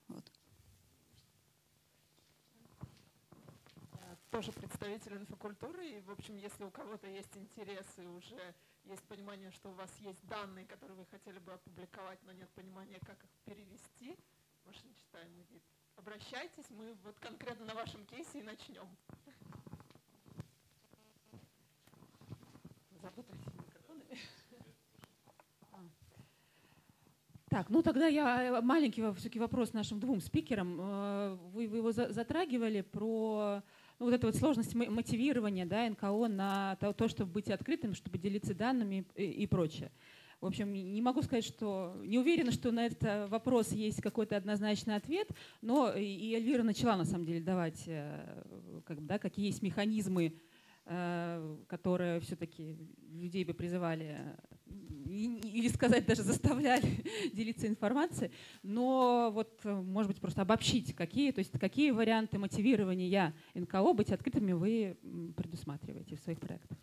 Тоже представитель инфокультуры, и, в общем, если у кого-то есть интерес и уже есть понимание, что у вас есть данные, которые вы хотели бы опубликовать, но нет понимания, как их перевести в машиночитаемый вид, обращайтесь, мы конкретно на вашем кейсе и начнем. Так, тогда я маленький все-таки вопрос нашим двум спикерам. Вы его затрагивали про эту сложность мотивирования НКО на то, чтобы быть открытым, чтобы делиться данными и прочее. В общем, не могу сказать, что не уверена, что на этот вопрос есть какой-то однозначный ответ, но и Эльвира начала на самом деле давать, какие есть механизмы, которые все-таки людей бы призывали или сказать даже заставляли делиться информацией, но может быть просто обобщить, какие варианты мотивирования НКО быть открытыми вы предусматриваете в своих проектах.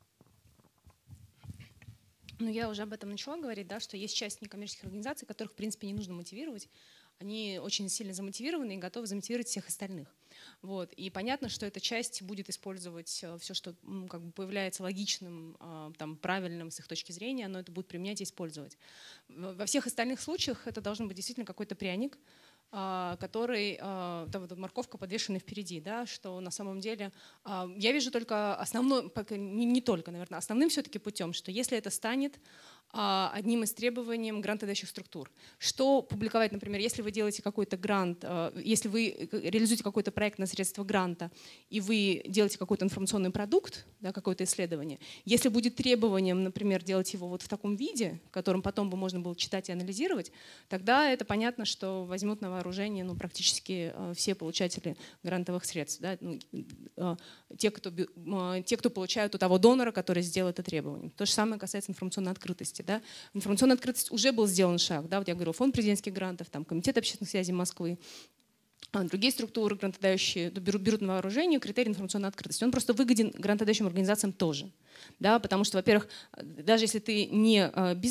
Я уже об этом начала говорить, что есть часть некоммерческих организаций, которых в принципе не нужно мотивировать. Они очень сильно замотивированы и готовы замотивировать всех остальных. И понятно, что эта часть будет использовать все, что появляется логичным, правильным с их точки зрения, но это будут применять и использовать. Во всех остальных случаях это должен быть действительно какой-то пряник, который, морковка подвешена впереди, что на самом деле я вижу только основной, не только, наверное, основным все-таки путем, что если это станет одним из требований грантодающих структур. Что публиковать, например, если вы делаете какой-то грант, если вы реализуете какой-то проект на средства гранта, и вы делаете какой-то информационный продукт, да, какое-то исследование, если будет требованием, например, делать его вот в таком виде, которым потом бы можно было читать и анализировать, тогда это понятно, что возьмут на вооружение практически все получатели грантовых средств. Да, те, кто получают у того донора, который сделал это требование. То же самое касается информационной открытости. Да. Информационная открытость уже был сделан шаг. Да, вот я говорила, фонд президентских грантов, там, комитет общественных связей Москвы, другие структуры грантодающие берут на вооружение критерий информационной открытости. Он просто выгоден грантодающим организациям тоже. Да, потому что, во-первых, даже если ты не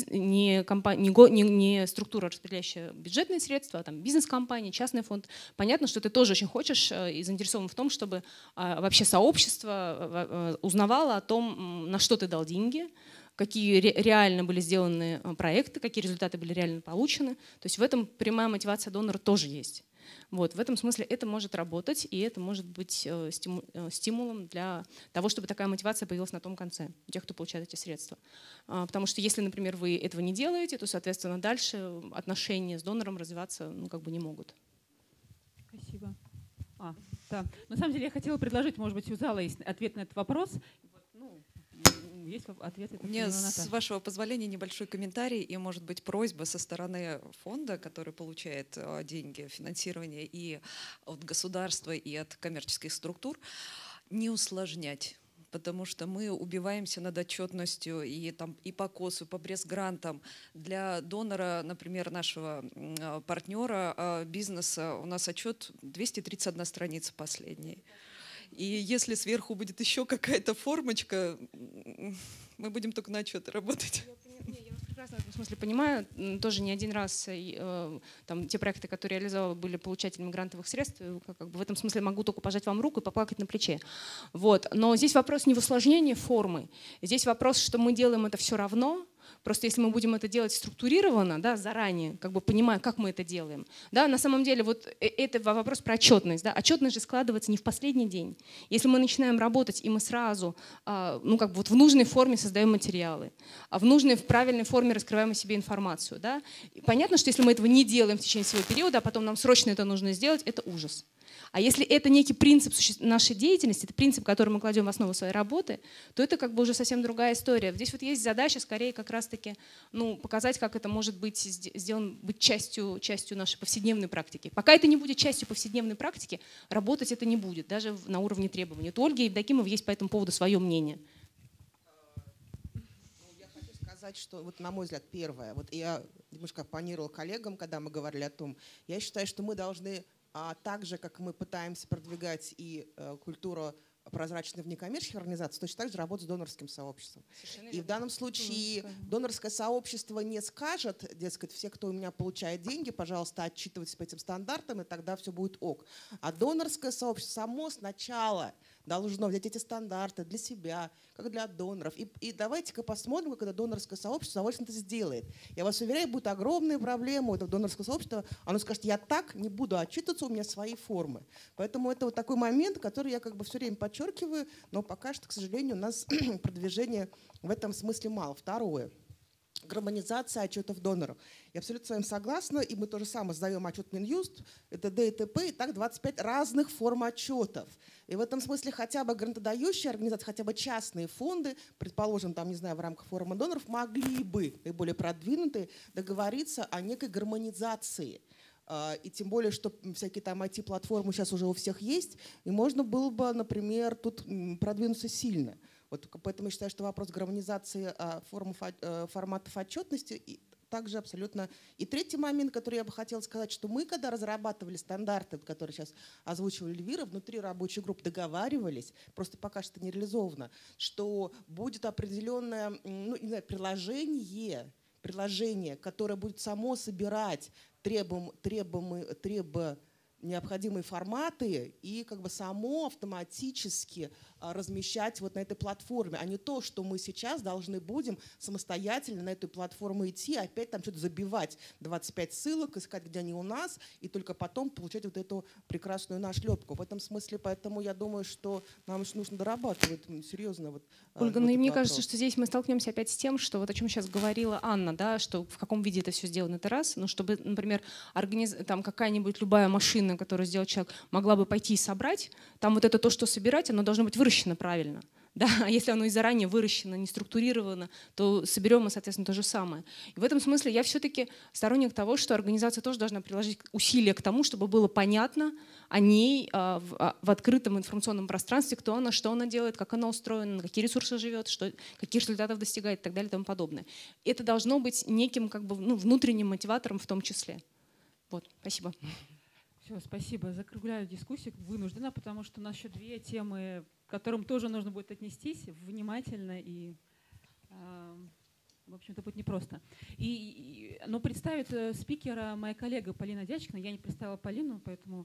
структура, распределяющая бюджетные средства, а там бизнес-компания, частный фонд, понятно, что ты тоже очень хочешь и заинтересован в том, чтобы вообще сообщество узнавало о том, на что ты дал деньги, какие реально были сделаны проекты, какие результаты были реально получены. То есть в этом прямая мотивация донора тоже есть. Вот, в этом смысле это может работать, и это может быть стимулом для того, чтобы такая мотивация появилась на том конце, у тех, кто получает эти средства. Потому что если, например, вы этого не делаете, то, соответственно, дальше отношения с донором развиваться не могут. Спасибо. Да. На самом деле я хотела предложить, может быть, у зала есть ответ на этот вопрос. Есть ответы? У меня, с вашего позволения, небольшой комментарий и, может быть, просьба со стороны фонда, который получает деньги, финансирование и от государства, и от коммерческих структур, не усложнять. Потому что мы убиваемся над отчетностью и по КОСу, и по пресс-грантам. Для донора, например, нашего партнера бизнеса, у нас отчет 231 страница последний. И если сверху будет еще какая-то формочка, мы будем только на отчеты работать. Я вас прекрасно в этом смысле понимаю. Тоже не один раз там, те проекты, которые реализовала, были получателями грантовых средств. В этом смысле могу только пожать вам руку и поплакать на плече. Вот. Но здесь вопрос не в усложнении формы. Здесь вопрос, что мы делаем это все равно. Просто если мы будем это делать структурированно, да, заранее, понимая, как мы это делаем, да, на самом деле вот это вопрос про отчетность. Да. Отчетность же складывается не в последний день. Если мы начинаем работать, и мы сразу в нужной форме создаем материалы, а в правильной форме раскрываем о себе информацию. Да. Понятно, что если мы этого не делаем в течение всего периода, а потом нам срочно это нужно сделать, это ужас. А если это некий принцип нашей деятельности, это принцип, который мы кладем в основу своей работы, то это уже совсем другая история. Здесь вот есть задача скорее как раз-таки показать, как это может быть частью нашей повседневной практики. Пока это не будет частью повседневной практики, работать это не будет, даже на уровне требований. У Ольги Евдокимовой есть по этому поводу свое мнение. Я хочу сказать, что, на мой взгляд, первое, я немножко оппонировала коллегам, когда мы говорили о том, я считаю, что мы должны так же, как мы пытаемся продвигать и культуру прозрачной внекоммерческих организаций, точно так же работать с донорским сообществом. И в данном случае донорское сообщество не скажет, дескать, все, кто у меня получает деньги, пожалуйста, отчитывайтесь по этим стандартам, и тогда все будет ок. А донорское сообщество само сначала должно взять эти стандарты для себя, как для доноров. И давайте-ка посмотрим, как это донорское сообщество с удовольствием это сделает. Я вас уверяю, будут огромные проблемы у этого донорского сообщества. Оно скажет, я так не буду отчитываться, у меня свои формы. Поэтому это такой момент, который я все время подчеркиваю, но пока что, к сожалению, у нас продвижения в этом смысле мало. Второе. Гармонизация отчетов доноров. Я абсолютно с вами согласна, и мы то же самое сдаем отчет Минюст, т.д. и т.п., и так 25 разных форм отчетов. И в этом смысле хотя бы грантодающие организации, хотя бы частные фонды, предположим, в рамках форума доноров, могли бы, наиболее продвинутые, договориться о некой гармонизации. И тем более, что всякие там IT-платформы сейчас уже у всех есть, и можно было бы, например, тут продвинуться сильно. Поэтому я считаю, что вопрос гармонизации форматов отчетности также абсолютно. И третий момент, который я бы хотела сказать, что мы, когда разрабатывали стандарты, которые сейчас озвучивала Эльвира, внутри рабочей группы договаривались, просто пока что не реализовано, что будет определенное приложение, которое будет само собирать необходимые форматы и как бы само автоматически размещать вот на этой платформе, а не то, что мы сейчас должны будем самостоятельно на эту платформу идти, опять там что-то забивать, 25 ссылок, искать, где они у нас, и только потом получать вот эту прекрасную нашлепку. В этом смысле, поэтому я думаю, что нам еще нужно дорабатывать серьезно. Вот, Ольга, ну и мне кажется, что здесь мы столкнемся опять с тем, что вот о чем сейчас говорила Анна, да, что в каком виде это все сделано, это раз, но чтобы, например, там какая-нибудь любая машина, которую сделал человек, могла бы пойти и собрать, там вот это то, что собирать, оно должно быть выращено правильно. Да, а если оно и заранее выращено, не структурировано, то соберем мы, соответственно, то же самое. И в этом смысле я все-таки сторонник того, что организация тоже должна приложить усилия к тому, чтобы было понятно о ней в открытом информационном пространстве, кто она, что она делает, как она устроена, на какие ресурсы живет, каких результатов достигает и так далее и тому подобное. Это должно быть неким как бы, внутренним мотиватором в том числе. Вот, спасибо. Все, спасибо. Закругляю дискуссию вынуждена, потому что у нас еще две темы, к которым тоже нужно будет отнестись внимательно и, в общем-то, будет непросто. Но представит спикера моя коллега Полина Дячкина. Я не представила Полину, поэтому...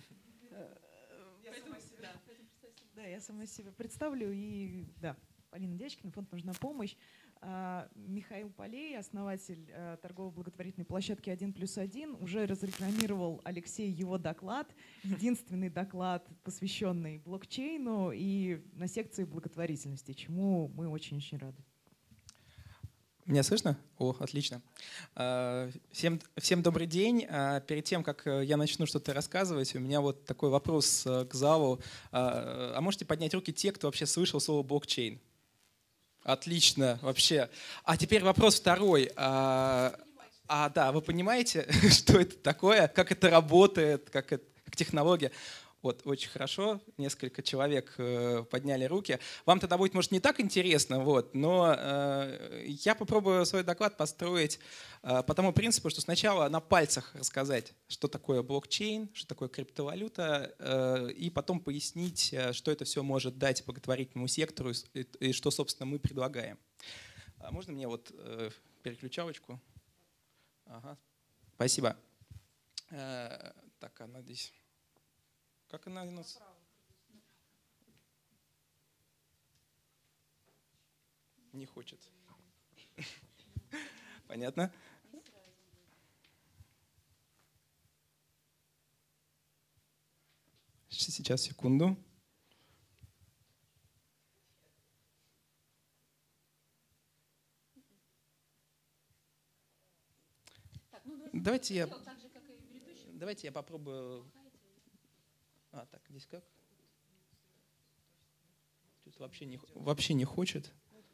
Да, я сама себя представлю. И да, Полина Дячкина, фонд «Нужна помощь». Михаил Полей, основатель торгово-благотворительной площадки 1+1, уже разрекламировал Алексей его доклад, единственный доклад, посвященный блокчейну и на секции благотворительности, чему мы очень-очень рады. Меня слышно? О, отлично. Всем добрый день. Перед тем, как я начну что-то рассказывать, у меня вот такой вопрос к залу. А можете поднять руки те, кто вообще слышал слово блокчейн? Отлично, вообще. А теперь вопрос второй. Да, вы понимаете, что это такое, как это работает, как технология? Вот, очень хорошо, несколько человек подняли руки. Вам тогда будет, может, не так интересно, вот, но я попробую свой доклад построить по тому принципу, что сначала на пальцах рассказать, что такое блокчейн, что такое криптовалюта, и потом пояснить, что это все может дать благотворительному сектору и что, собственно, мы предлагаем. Можно мне вот переключалочку? Ага, спасибо. Так, она здесь... Как она у нас? Не хочет. Понятно? Сейчас, секунду. Давайте я попробую... так, здесь как? Тут вообще не хочет.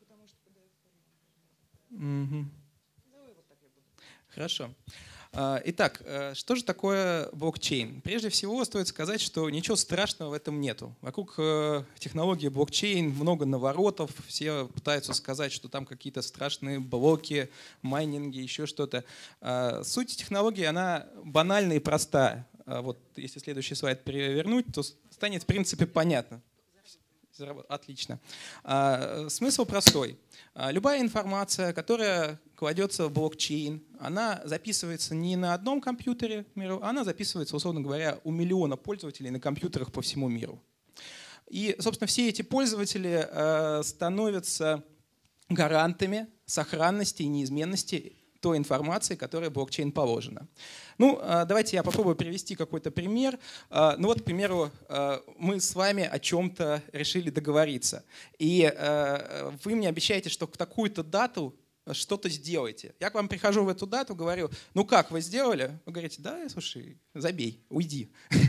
Угу. Хорошо. Итак, что же такое блокчейн? Прежде всего, стоит сказать, что ничего страшного в этом нету. Вокруг технологии блокчейн много наворотов. Все пытаются сказать, что там какие-то страшные блоки, майнинги, еще что-то. Суть технологии, она банальна и проста. Вот, если следующий слайд перевернуть, то станет в принципе понятно. Отлично. Смысл простой. Любая информация, которая кладется в блокчейн, она записывается не на одном компьютере, она записывается, условно говоря, у миллиона пользователей на компьютерах по всему миру. И, собственно, все эти пользователи становятся гарантами сохранности и неизменности той информации, которая в блокчейн положена. Ну, давайте я попробую привести какой-то пример. Ну вот, к примеру, мы с вами о чем-то решили договориться. И вы мне обещаете, что в такую-то дату что-то сделаете. Я к вам прихожу в эту дату, говорю, ну как, вы сделали? Вы говорите, да, слушай, забей, уйди.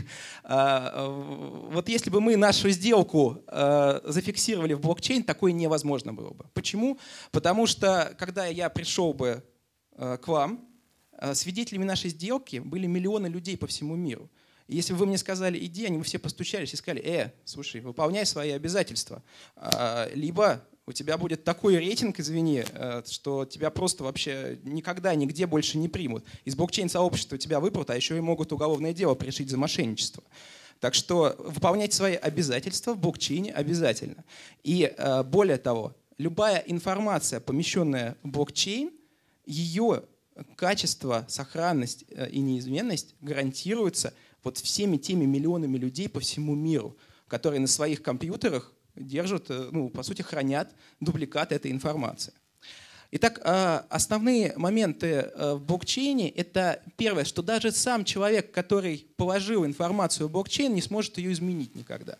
Вот если бы мы нашу сделку зафиксировали в блокчейн, такое невозможно было бы. Почему? Потому что, когда я пришел бы к вам, свидетелями нашей сделки были миллионы людей по всему миру. И если бы вы мне сказали, иди, они бы все постучались и сказали, слушай, выполняй свои обязательства. Либо у тебя будет такой рейтинг, извини, что тебя просто вообще никогда, нигде больше не примут. Из блокчейн-сообщества тебя выпрут, а еще и могут уголовное дело пришить за мошенничество. Так что выполнять свои обязательства в блокчейне обязательно. И более того, любая информация, помещенная в блокчейн, ее качество, сохранность и неизменность гарантируются вот всеми теми миллионами людей по всему миру, которые на своих компьютерах держат, ну, по сути, хранят дубликаты этой информации. Итак, основные моменты в блокчейне — это первое, что даже сам человек, который положил информацию в блокчейн, не сможет ее изменить никогда.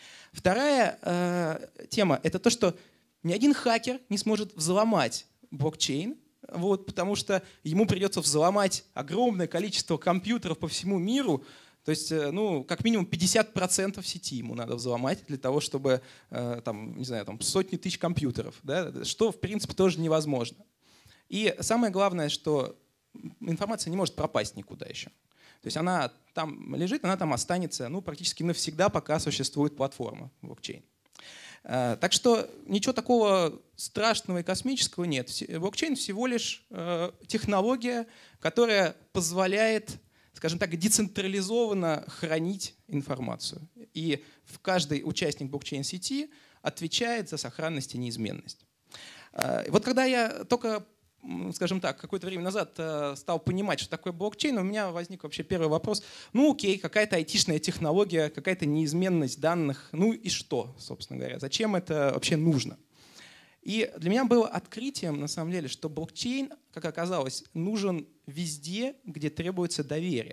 Вторая тема — это то, что ни один хакер не сможет взломать блокчейн, вот, потому что ему придется взломать огромное количество компьютеров по всему миру. То есть, ну, как минимум 50% сети ему надо взломать для того, чтобы, там, не знаю, там, сотни тысяч компьютеров, да, что, в принципе, тоже невозможно. И самое главное, что информация не может пропасть никуда еще. То есть она там лежит, она там останется, ну, практически навсегда, пока существует платформа блокчейн. Так что ничего такого страшного и космического нет. Блокчейн всего лишь технология, которая позволяет, скажем так, децентрализованно хранить информацию. И каждый участник блокчейн-сети отвечает за сохранность и неизменность. Вот когда я только, скажем так, какое-то время назад стал понимать, что такое блокчейн, у меня возник вообще первый вопрос. Ну окей, какая-то айтишная технология, какая-то неизменность данных. Ну и что, собственно говоря? Зачем это вообще нужно? И для меня было открытием, на самом деле, что блокчейн, как оказалось, нужен везде, где требуется доверие.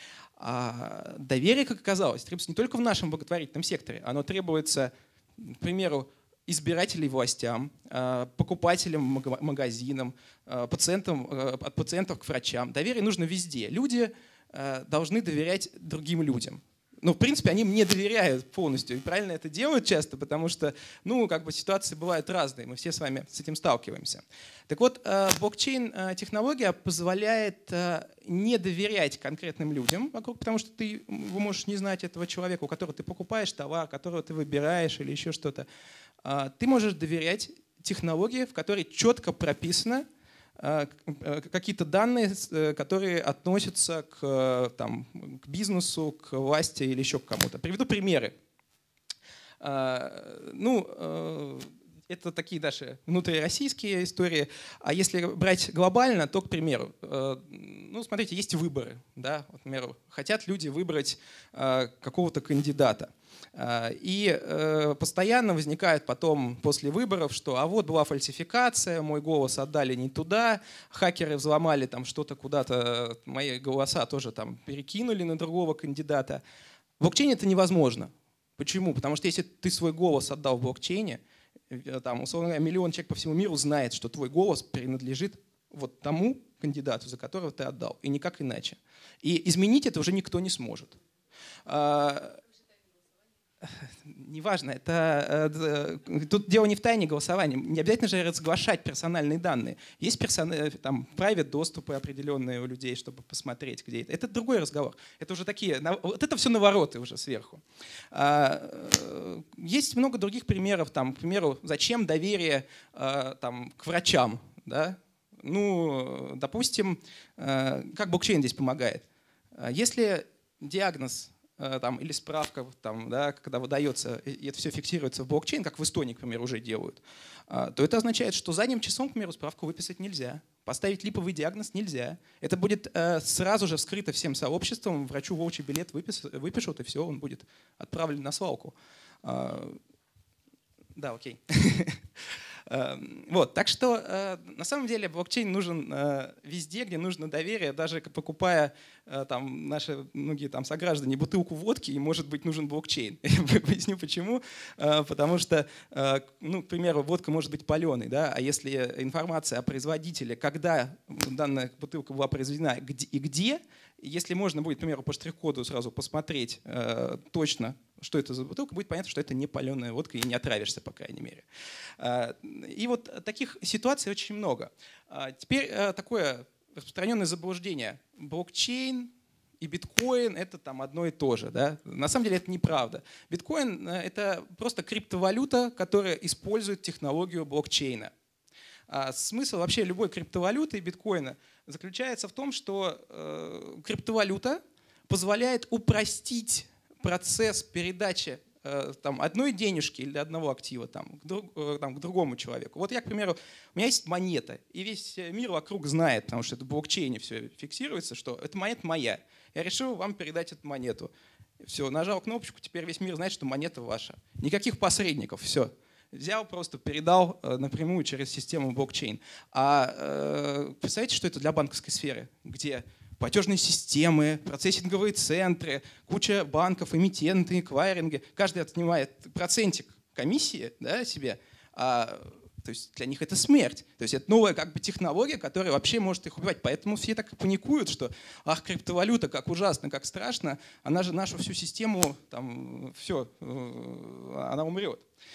А доверие, как оказалось, требуется не только в нашем благотворительном секторе. Оно требуется, к примеру, избирателей властям, покупателям магазинам, пациентам, от пациентов к врачам. Доверие нужно везде. Люди должны доверять другим людям. Ну, в принципе, они мне доверяют полностью. И правильно это делают часто, потому что, ну, как бы ситуации бывают разные. Мы все с вами с этим сталкиваемся. Так вот, блокчейн-технология позволяет не доверять конкретным людям вокруг, потому что ты можешь не знать этого человека, у которого ты покупаешь товар, которого ты выбираешь или еще что-то. Ты можешь доверять технологии, в которой четко прописано какие-то данные, которые относятся к бизнесу, к власти или еще к кому-то. Приведу примеры. Ну, это такие даже внутрироссийские истории. А если брать глобально, то, к примеру, ну, смотрите, есть выборы. Да? Вот, к примеру, хотят люди выбрать какого-то кандидата. И постоянно возникает потом после выборов, что а вот была фальсификация, мой голос отдали не туда, хакеры взломали там что-то куда-то, мои голоса тоже там перекинули на другого кандидата. В блокчейне это невозможно. Почему? Потому что если ты свой голос отдал в блокчейне, там, условно говоря, миллион человек по всему миру знает, что твой голос принадлежит вот тому кандидату, за которого ты отдал, и никак иначе. И изменить это уже никто не сможет. Неважно, тут дело не в тайне голосования. Не обязательно же разглашать персональные данные. Есть там private доступы определенные у людей, чтобы посмотреть, где это. Это другой разговор. Это уже такие, вот это все навороты уже сверху. Есть много других примеров. Там, к примеру, зачем доверие там, к врачам? Да? Ну, допустим, как блокчейн здесь помогает. Если диагноз там, или справка, там, да, когда выдается, и это все фиксируется в блокчейн, как в Эстонии, к примеру, уже делают, то это означает, что задним числом, к примеру, справку выписать нельзя. Поставить липовый диагноз нельзя. Это будет сразу же вскрыто всем сообществом, врачу волчий билет выпишут, и все, он будет отправлен на свалку. Да, окей. Вот, так что на самом деле блокчейн нужен везде, где нужно доверие, даже покупая там, наши многие там сограждане бутылку водки, им может быть нужен блокчейн. Я поясню почему. Потому что, ну, к примеру, водка может быть паленой, да? А если информация о производителе, когда данная бутылка была произведена и где, если можно будет, к примеру, по штрих-коду сразу посмотреть точно, что это за бутылка, будет понятно, что это не паленая водка и не отравишься, по крайней мере. И вот таких ситуаций очень много. Теперь такое распространенное заблуждение. Блокчейн и биткоин — это там одно и то же. Да? На самом деле это неправда. Биткоин — это просто криптовалюта, которая использует технологию блокчейна. Смысл вообще любой криптовалюты и биткоина заключается в том, что криптовалюта позволяет упростить процесс передачи там, одной денежки или одного актива там, к другому человеку. Вот я, к примеру, у меня есть монета, и весь мир вокруг знает, потому что это в блокчейне все фиксируется, что эта монета моя. Я решил вам передать эту монету. Все, нажал кнопочку, теперь весь мир знает, что монета ваша. Никаких посредников, все. Взял, просто передал напрямую через систему блокчейн. Представляете, что это для банковской сферы, где платежные системы, процессинговые центры, куча банков, эмитенты, эквайринги. Каждый отнимает процентик комиссии, да, себе. То есть для них это смерть. То есть это новая как бы технология, которая вообще может их убивать. Поэтому все так паникуют, что ах, криптовалюта, как ужасно, как страшно, она же нашу всю систему, там, все, она умрет.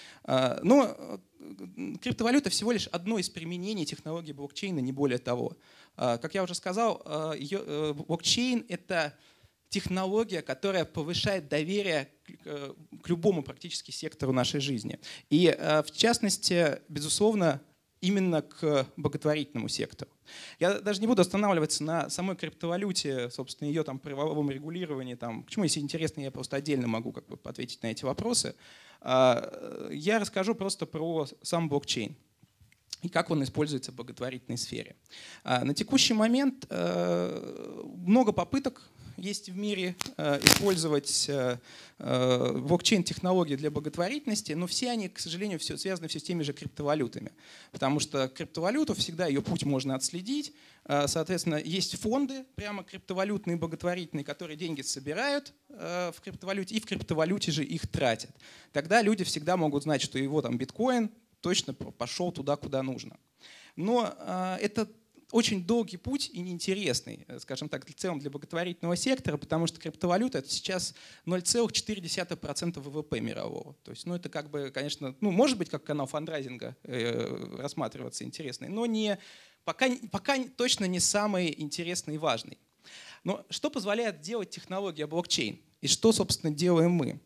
Но криптовалюта всего лишь одно из применений технологии блокчейна, не более того. Как я уже сказал, блокчейн — это технология, которая повышает доверие к любому практически сектору нашей жизни. И в частности, безусловно, именно к благотворительному сектору. Я даже не буду останавливаться на самой криптовалюте, собственно, ее там правовом регулировании. Там, почему, если интересно, я просто отдельно могу как бы ответить на эти вопросы. Я расскажу просто про сам блокчейн и как он используется в благотворительной сфере. На текущий момент много попыток есть в мире использовать блокчейн-технологии для благотворительности, но все они, к сожалению, связаны все с теми же криптовалютами. Потому что криптовалюту всегда ее путь можно отследить. Соответственно, есть фонды, прямо криптовалютные, благотворительные, которые деньги собирают в криптовалюте и в криптовалюте же их тратят. Тогда люди всегда могут знать, что его там биткоин точно пошел туда, куда нужно. Но это очень долгий путь и неинтересный, скажем так, в целом для благотворительного сектора, потому что криптовалюта — это сейчас 0,4% ВВП мирового. То есть, это как бы, конечно, может быть, как канал фандрайзинга рассматриваться интересный, но пока точно не самый интересный и важный. Но что позволяет делать технология блокчейн? И что, собственно, делаем мы?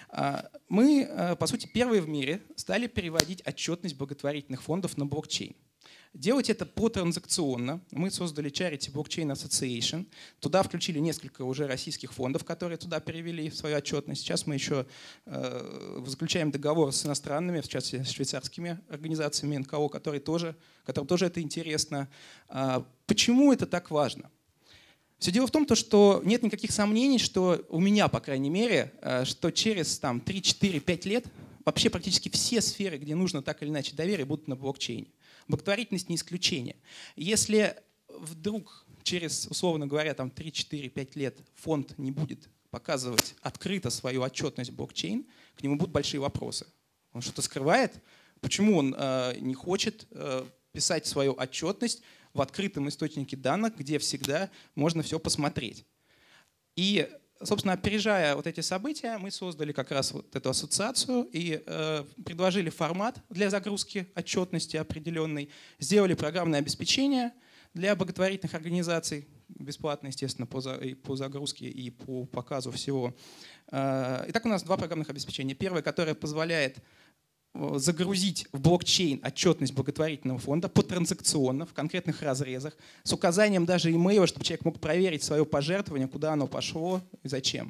Мы, по сути, первые в мире стали переводить отчетность благотворительных фондов на блокчейн. Делать это потранзакционно. Мы создали Charity Blockchain Association. Туда включили несколько уже российских фондов, которые туда перевели свою отчетность. Сейчас мы еще заключаем договор с иностранными, в частности, с швейцарскими организациями НКО, которым тоже это интересно. Почему это так важно? Все дело в том, что нет никаких сомнений, что у меня, по крайней мере, что через 3, 4, 5 лет вообще практически все сферы, где нужно так или иначе доверие, будут на блокчейне. Благотворительность не исключение. Если вдруг через, условно говоря, 3, 4, 5 лет фонд не будет показывать открыто свою отчетность в блокчейн, к нему будут большие вопросы. Он что-то скрывает? Почему он не хочет писать свою отчетность в открытом источнике данных, где всегда можно все посмотреть? И, собственно, опережая вот эти события, мы создали как раз вот эту ассоциацию и предложили формат для загрузки отчетности определенный, сделали программное обеспечение для благотворительных организаций, бесплатно, естественно, по загрузке и по показу всего. Итак, у нас 2 программных обеспечения. Первое, которое позволяет загрузить в блокчейн отчетность благотворительного фонда потранзакционно, в конкретных разрезах, с указанием даже имейла, чтобы человек мог проверить свое пожертвование, куда оно пошло и зачем.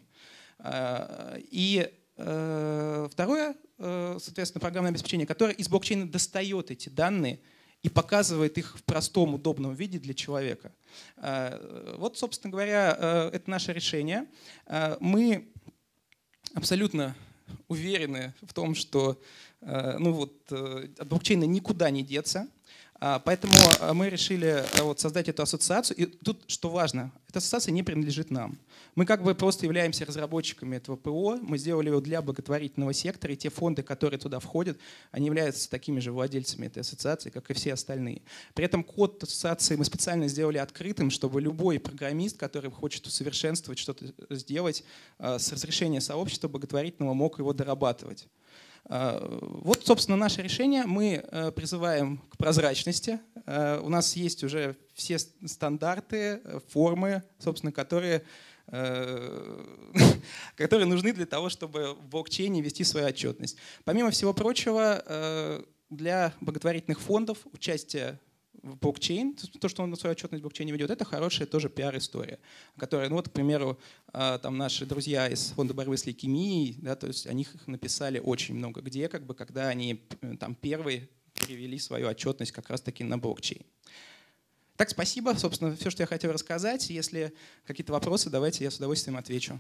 И второе, соответственно, программное обеспечение, которое из блокчейна достает эти данные и показывает их в простом, удобном виде для человека. Вот, собственно говоря, это наше решение. Мы абсолютно уверены в том, что от блокчейна никуда не деться. Поэтому мы решили создать эту ассоциацию. И тут, что важно, эта ассоциация не принадлежит нам. Мы как бы просто являемся разработчиками этого ПО. Мы сделали его для благотворительного сектора. И те фонды, которые туда входят, они являются такими же владельцами этой ассоциации, как и все остальные. При этом код ассоциации мы специально сделали открытым, чтобы любой программист, который хочет усовершенствовать, что-то сделать с разрешения сообщества благотворительного, мог его дорабатывать. Вот, собственно, наше решение. Мы призываем к прозрачности. У нас есть уже все стандарты, формы, собственно, которые нужны для того, чтобы в блокчейне вести свою отчетность. Помимо всего прочего, для благотворительных фондов участие в блокчейн, то, что он свою отчетность в блокчейне ведет, это хорошая тоже пиар-история, которая, ну вот, к примеру, там наши друзья из фонда борьбы с лейкемией, да, то есть о них написали очень много где, как бы, когда они там первые перевели свою отчетность как раз-таки на блокчейн. Так, спасибо. Собственно, все, что я хотел рассказать. Если какие-то вопросы, давайте я с удовольствием отвечу.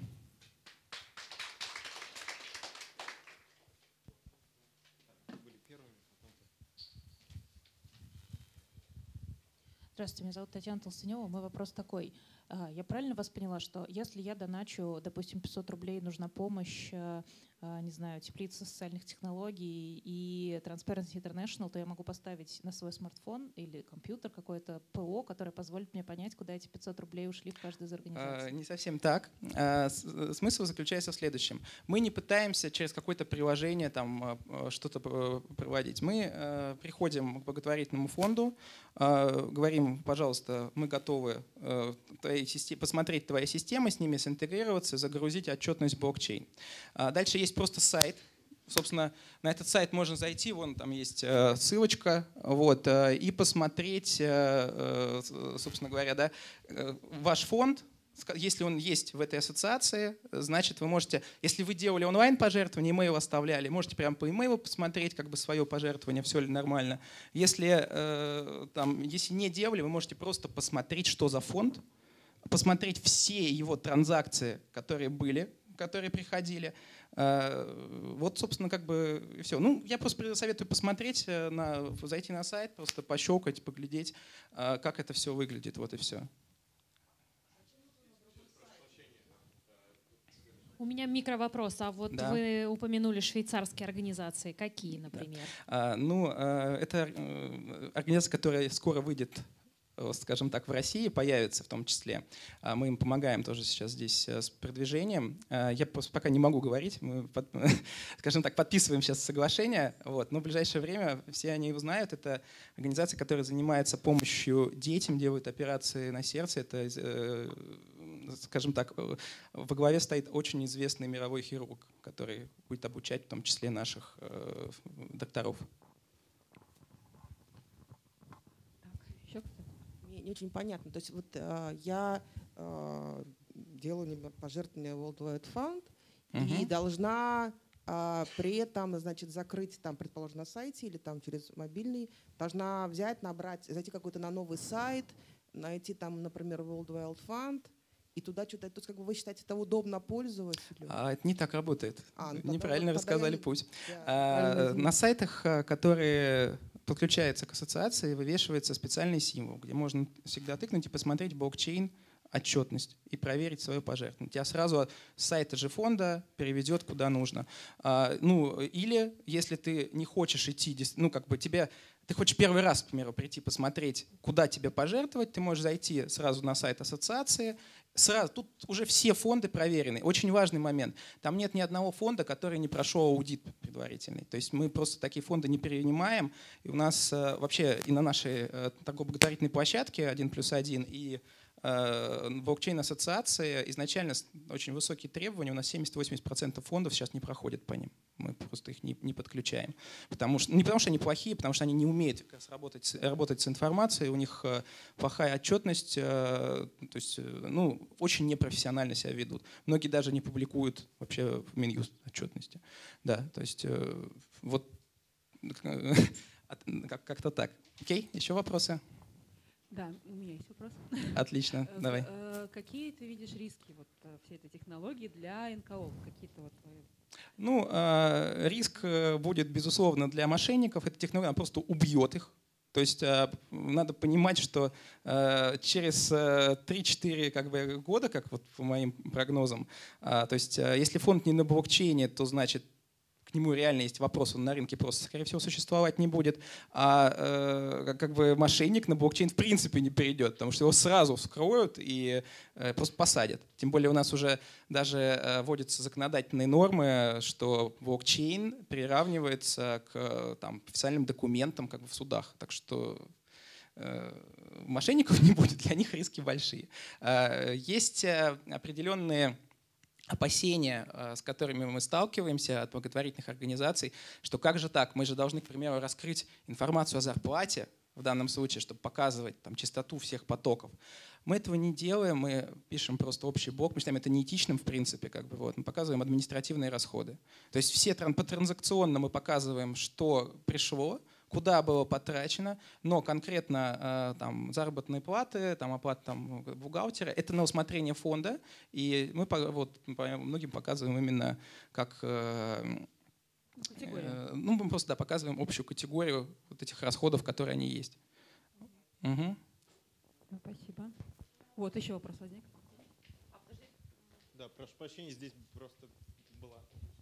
Здравствуйте, меня зовут Татьяна Толстенева. Мой вопрос такой. Я правильно вас поняла, что если я доначу, допустим, 500 рублей, нужна помощь, не знаю, теплицы социальных технологий и Transparency International, то я могу поставить на свой смартфон или компьютер какое-то ПО, которое позволит мне понять, куда эти 500 рублей ушли в каждую из организаций? Не совсем так. Смысл заключается в следующем. Мы не пытаемся через какое-то приложение там что-то проводить. Мы приходим к благотворительному фонду, говорим, пожалуйста, мы готовы посмотреть твои системы, с ними синтегрироваться, загрузить отчетность в блокчейн. Дальше есть просто сайт. Собственно, на этот сайт можно зайти, вон там есть ссылочка, вот, и посмотреть, собственно говоря, да, ваш фонд. Если он есть в этой ассоциации, значит, вы можете, если вы делали онлайн-пожертвование, имейл оставляли, можете прямо по имейлу посмотреть, как бы свое пожертвование, все ли нормально. Если не делали, вы можете просто посмотреть, что за фонд, посмотреть все его транзакции, которые были, которые приходили. Вот, собственно, как бы и все. Ну, я просто советую посмотреть, зайти на сайт, просто пощелкать, поглядеть, как это все выглядит. Вот и все. У меня микровопрос. А вот да. Вы упомянули швейцарские организации. Какие, например? Да. Это организация, которая скоро выйдет, скажем так, в России, появится в том числе. Мы им помогаем тоже сейчас здесь с продвижением. Я просто пока не могу говорить. Мы, скажем так, подписываем сейчас соглашение. Вот. Но в ближайшее время все они узнают. Это организация, которая занимается помощью детям, делает операции на сердце. Это, скажем так, во главе стоит очень известный мировой хирург, который будет обучать в том числе наших докторов. Не очень понятно. То есть вот я делаю пожертвование World Wide Fund и должна при этом, значит, закрыть там, предположим, на сайте или там через мобильный, должна взять, набрать, зайти какой-то на новый сайт, найти там, например, World Wide Fund, и туда что-то, то есть как бы вы считаете, это удобно пользователю? Это не так работает. Неправильно тогда рассказали путь. На сайтах, которые подключаются к ассоциации, вывешивается специальный символ, где можно всегда тыкнуть и посмотреть блокчейн, отчетность и проверить свое пожертвование. Тебя сразу с сайта же фонда переведет куда нужно. Или если ты не хочешь идти, ты хочешь первый раз, к примеру, прийти посмотреть, куда тебе пожертвовать, ты можешь зайти сразу на сайт ассоциации. Тут уже все фонды проверены. Очень важный момент. Там нет ни одного фонда, который не прошел аудит предварительный. То есть мы просто такие фонды не перенимаем. И у нас вообще и на нашей такой благотворительной площадке 1+1 и блокчейн-ассоциации изначально очень высокие требования. У нас 70-80% фондов сейчас не проходят по ним. Мы просто их не подключаем. Не потому что они плохие, потому что они не умеют как раз работать с информацией, у них плохая отчетность, то есть очень непрофессионально себя ведут. Многие даже не публикуют вообще в Минюст отчетности. Да, то есть вот как-то так. Окей, еще вопросы? Да, у меня есть вопрос. Отлично, давай. Какие ты видишь риски всей этой технологии для НКО? Какие-то риск будет, безусловно, для мошенников. Эта технология просто убьет их. То есть надо понимать, что через 3-4 года, как вот по моим прогнозам, то есть если фонд не на блокчейне, то значит к нему реально есть вопрос, он на рынке просто, скорее всего, существовать не будет, мошенник на блокчейн в принципе не перейдет, потому что его сразу вскроют и просто посадят. Тем более у нас уже даже вводятся законодательные нормы, что блокчейн приравнивается к официальным документам в судах. Так что мошенников не будет, для них риски большие. Есть определенные опасения, с которыми мы сталкиваемся от благотворительных организаций, что как же так, мы же должны, к примеру, раскрыть информацию о зарплате в данном случае, чтобы показывать там частоту всех потоков. Мы этого не делаем, мы пишем просто общий блок, мы считаем это неэтичным в принципе. Как бы, вот. Мы показываем административные расходы. То есть все по-транзакционно мы показываем, что пришло, куда было потрачено, но конкретно там, заработные платы, там, оплата там, бухгалтера, это на усмотрение фонда, и мы многим показываем именно как… мы просто показываем общую категорию вот этих расходов, которые они есть. Угу. Спасибо. Вот еще вопрос возник. Да, прошу прощения, здесь просто была.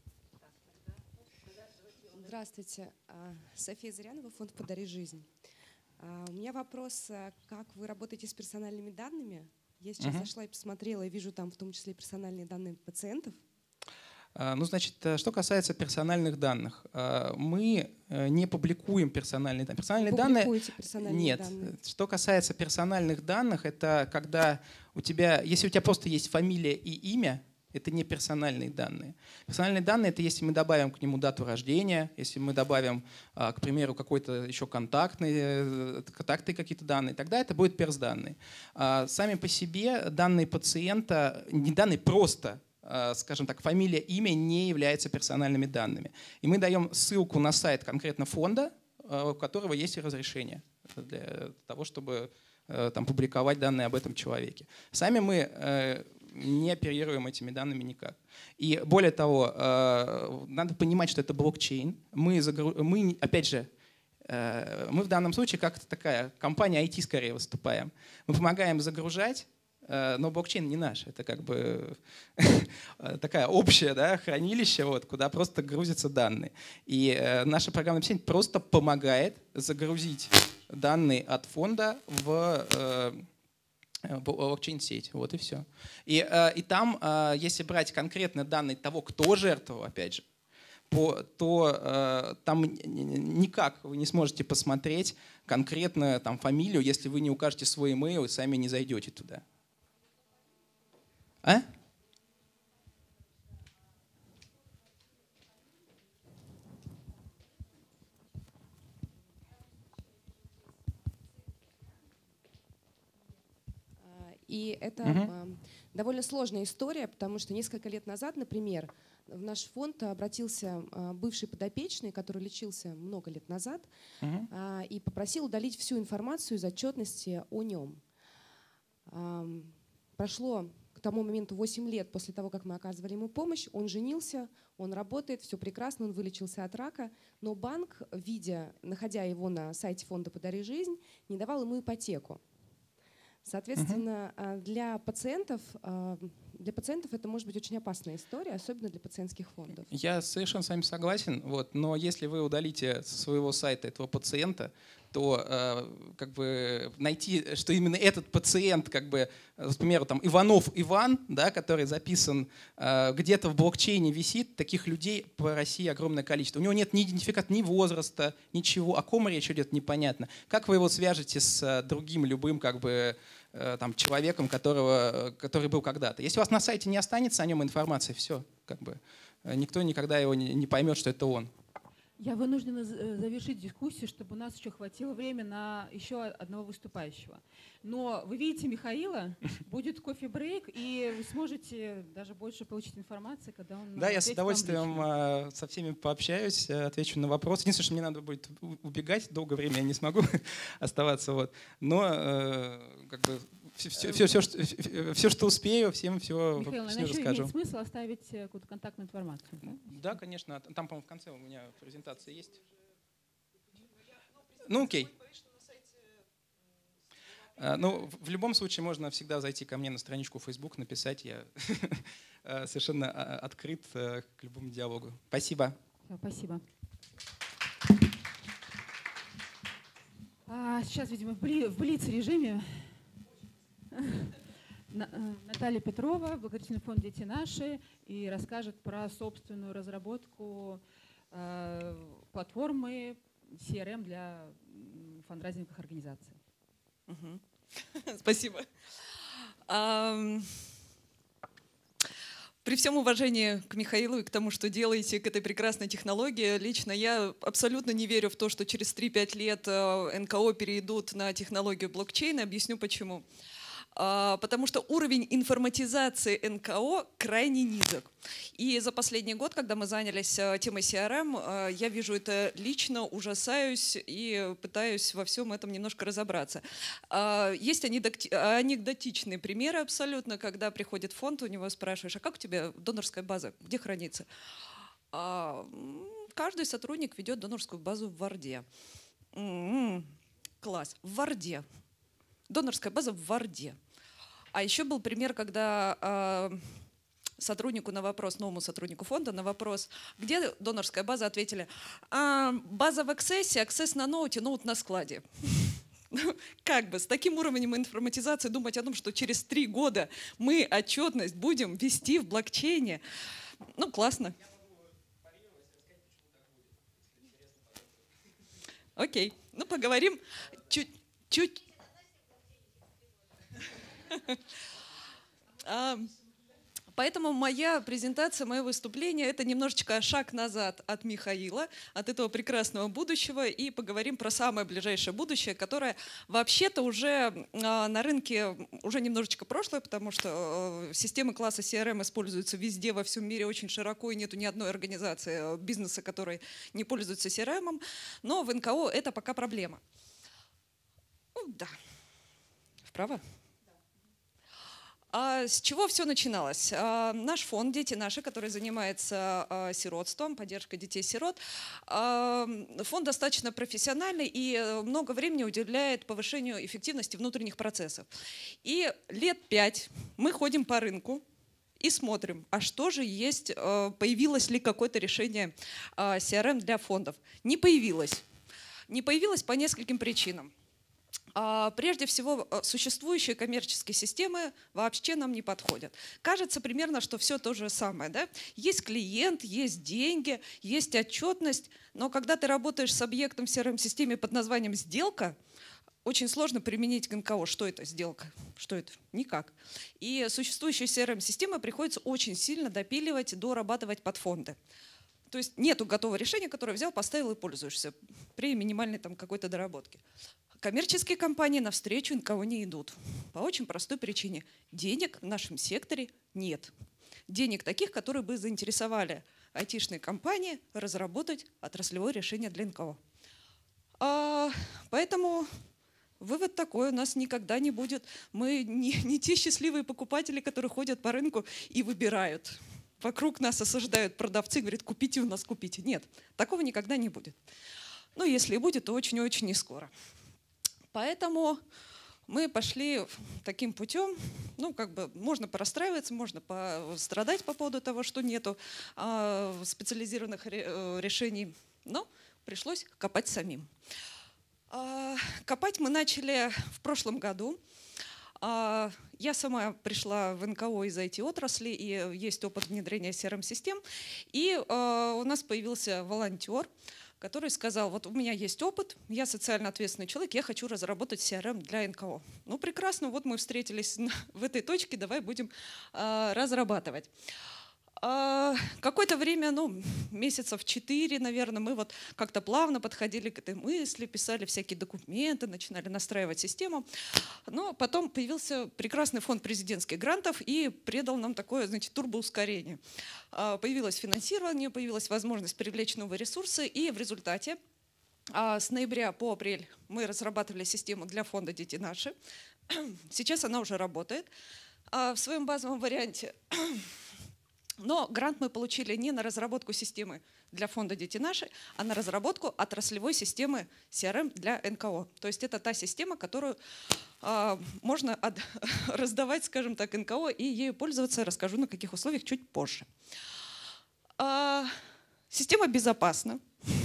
Здравствуйте. София Зырянова, фонд «Подари жизнь». У меня вопрос, как вы работаете с персональными данными? Я сейчас зашла и посмотрела, и вижу там в том числе персональные данные пациентов. Ну, значит, что касается персональных данных, мы не публикуем персональные данные. Персональные данные. Данные? Что касается персональных данных, это когда если у тебя просто есть фамилия и имя, это не персональные данные. Персональные данные — это если мы добавим к нему дату рождения, если мы добавим, к примеру, какой-то еще контактные какие-то данные, тогда это будет персданные. Сами по себе данные пациента, не данные просто, скажем так, фамилия, имя не являются персональными данными. И мы даем ссылку на сайт конкретно фонда, у которого есть разрешение для того, чтобы там, публиковать данные об этом человеке. Сами мы не оперируем этими данными никак. И более того, надо понимать, что это блокчейн. Мы опять же, мы в данном случае как такая компания IT скорее выступаем. Мы помогаем загружать, но блокчейн не наш. Это как бы такая общее хранилище, куда просто грузятся данные. И наше программное обеспечение просто помогает загрузить данные от фонда в блокчейн-сеть. Вот и все. И там, если брать конкретно данные того, кто жертвовал, опять же, то там никак вы не сможете посмотреть конкретно там, фамилию, если вы не укажете свой имейл и сами не зайдете туда. А? И это довольно сложная история, потому что несколько лет назад, например, в наш фонд обратился бывший подопечный, который лечился много лет назад, и попросил удалить всю информацию из отчетности о нем. Прошло к тому моменту 8 лет после того, как мы оказывали ему помощь. Он женился, он работает, все прекрасно, он вылечился от рака, но банк, находя его на сайте фонда «Подари жизнь», не давал ему ипотеку. Соответственно, для пациентов это может быть очень опасная история, особенно для пациентских фондов. Я совершенно с вами согласен, но если вы удалите со своего сайта этого пациента, то как бы найти, что именно этот пациент, как бы, к примеру, там, Иванов Иван, который записан где-то в блокчейне висит, таких людей по России огромное количество. У него нет ни идентификата, ни возраста, ничего. О ком речь идет, непонятно. Как вы его свяжете с другим любым как бы, там, человеком, который был когда-то? Если у вас на сайте не останется о нем информации, все, как бы, никто никогда его не поймет, что это он. Я вынуждена завершить дискуссию, чтобы у нас еще хватило времени на еще одного выступающего. Но вы видите Михаила, будет кофе-брейк, и вы сможете даже больше получить информации, когда он... Да, я с удовольствием со всеми пообщаюсь, отвечу на вопросы. Единственное, что мне надо будет убегать, долгое время я не смогу оставаться. Но как бы все, что успею, всем все расскажу. Михаил, наверное, еще имеет смысл оставить какую-то контактную информацию? Да, конечно. Там, по-моему, в конце у меня презентация есть. Ну, окей. Ну, в любом случае можно всегда зайти ко мне на страничку в Facebook, написать. Я совершенно открыт к любому диалогу. Спасибо. Спасибо. Сейчас, видимо, в блиц-режиме Наталья Петрова, благотворительный фонд «Дети наши», и расскажет про собственную разработку платформы CRM для фандрайзинговых организаций. Спасибо. При всем уважении к Михаилу и к тому, что делаете, к этой прекрасной технологии, лично я абсолютно не верю в то, что через 3-5 лет НКО перейдут на технологию блокчейна. Объясню почему. Потому что уровень информатизации НКО крайне низок. И за последний год, когда мы занялись темой CRM, я вижу это лично, ужасаюсь и пытаюсь во всем этом немножко разобраться. Есть анекдотичные примеры абсолютно, когда приходит фонд, у него спрашиваешь, а как у тебя донорская база, где хранится? Каждый сотрудник ведет донорскую базу в Варде. Класс, в Варде. Донорская база в Варде. А еще был пример, когда новому сотруднику фонда на вопрос, где донорская база, ответили, база в Access, Access на ноуте, ноут на складе. Как бы с таким уровнем информатизации думать о том, что через 3 года мы отчетность будем вести в блокчейне, ну классно. Окей, ну поговорим чуть. Поэтому моя презентация, мое выступление — это немножечко шаг назад от Михаила, от этого прекрасного будущего, и поговорим про самое ближайшее будущее, которое вообще-то уже на рынке уже немножечко прошлое, потому что системы класса CRM используются везде, во всем мире очень широко, и нету ни одной организации бизнеса, которой не пользуется CRM, но в НКО это пока проблема. Да. Вправо? С чего все начиналось? Наш фонд «Дети наши», который занимается сиротством, поддержкой детей-сирот, фонд достаточно профессиональный и много времени уделяет повышению эффективности внутренних процессов. И лет 5 мы ходим по рынку и смотрим, а что же есть, появилось ли какое-то решение CRM для фондов. Не появилось. Не появилось по нескольким причинам. Прежде всего, существующие коммерческие системы вообще нам не подходят. Кажется примерно, что все то же самое. Да? Есть клиент, есть деньги, есть отчетность, но когда ты работаешь с объектом в CRM-системе под названием «сделка», очень сложно применить к НКО. Что это сделка? Что это? Никак. И существующие CRM-системы приходится очень сильно допиливать, дорабатывать под фонды. То есть нету готового решения, которое взял, поставил и пользуешься при минимальной там какой-то доработке. Коммерческие компании навстречу НКО не идут. По очень простой причине. Денег в нашем секторе нет. Денег таких, которые бы заинтересовали айтишные компании разработать отраслевое решение для НКО. Поэтому вывод такой: у нас никогда не будет. Мы не те счастливые покупатели, которые ходят по рынку и выбирают. Вокруг нас осаждают продавцы, говорят, купите у нас, купите. Нет, такого никогда не будет. Ну, если и будет, то очень-очень не скоро. Поэтому мы пошли таким путем. Ну, как бы можно порастраиваться, можно пострадать по поводу того, что нету специализированных решений, но пришлось копать самим. Копать мы начали в прошлом году. Я сама пришла в НКО из IT-отрасли, и есть опыт внедрения CRM-систем. И у нас появился волонтер, который сказал, вот у меня есть опыт, я социально ответственный человек, я хочу разработать CRM для НКО. Ну прекрасно, вот мы встретились в этой точке, давай будем разрабатывать. Какое-то время, ну, месяцев 4, наверное, мы вот как-то плавно подходили к этой мысли, писали всякие документы, начинали настраивать систему. Но потом появился прекрасный фонд президентских грантов и придал нам такое, значит, турбоускорение. Появилось финансирование, появилась возможность привлечь новые ресурсы, и в результате с ноября по апрель мы разрабатывали систему для фонда «Дети наши». Сейчас она уже работает в своем базовом варианте. Но грант мы получили не на разработку системы для фонда «Дети наши», а на разработку отраслевой системы CRM для НКО. То есть это та система, которую можно раздавать, скажем так, НКО и ею пользоваться. Расскажу, на каких условиях, чуть позже. Система безопасна.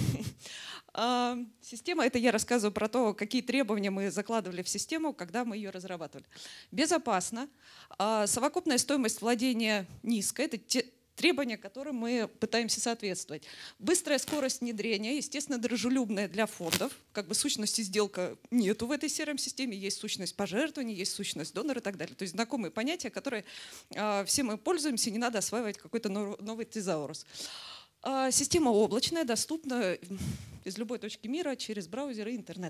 Система, это я рассказываю про то, какие требования мы закладывали в систему, когда мы ее разрабатывали. Безопасно. Совокупная стоимость владения низкая. Это требования, которым мы пытаемся соответствовать. Быстрая скорость внедрения, естественно, дружелюбная для фондов. Как бы сущности сделка нету в этой CRM-системе, есть сущность пожертвований, есть сущность донора и так далее. То есть знакомые понятия, которые все мы пользуемся, не надо осваивать какой-то новый тезаурус. Система облачная, доступна из любой точки мира через браузер и интернет.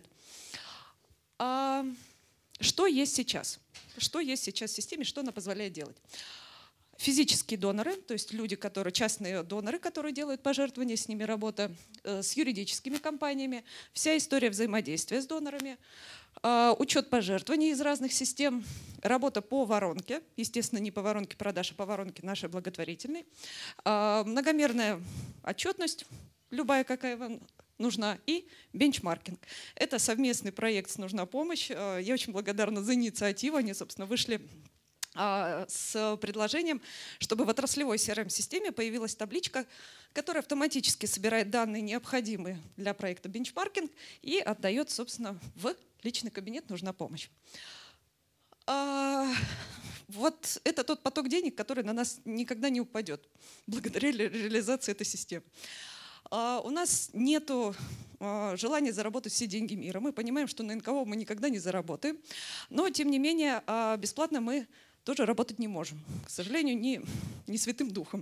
Что есть сейчас? Что есть сейчас в системе, что она позволяет делать? Физические доноры, то есть люди, частные доноры, которые делают пожертвования, с ними работа, с юридическими компаниями, вся история взаимодействия с донорами, учет пожертвований из разных систем, работа по воронке, естественно, не по воронке продаж, а по воронке нашей благотворительной, многомерная отчетность, любая, какая вам нужна, и бенчмаркинг. Это совместный проект с «Нужна помощь». Я очень благодарна за инициативу. Они, собственно, вышли с предложением, чтобы в отраслевой CRM-системе появилась табличка, которая автоматически собирает данные, необходимые для проекта бенчмаркинг, и отдает, собственно, в личный кабинет «Нужна помощь». Вот это тот поток денег, который на нас никогда не упадет благодаря реализации этой системы. У нас нет желания заработать все деньги мира. Мы понимаем, что на НКО мы никогда не заработаем, но, тем не менее, бесплатно мы тоже работать не можем. К сожалению, не святым духом.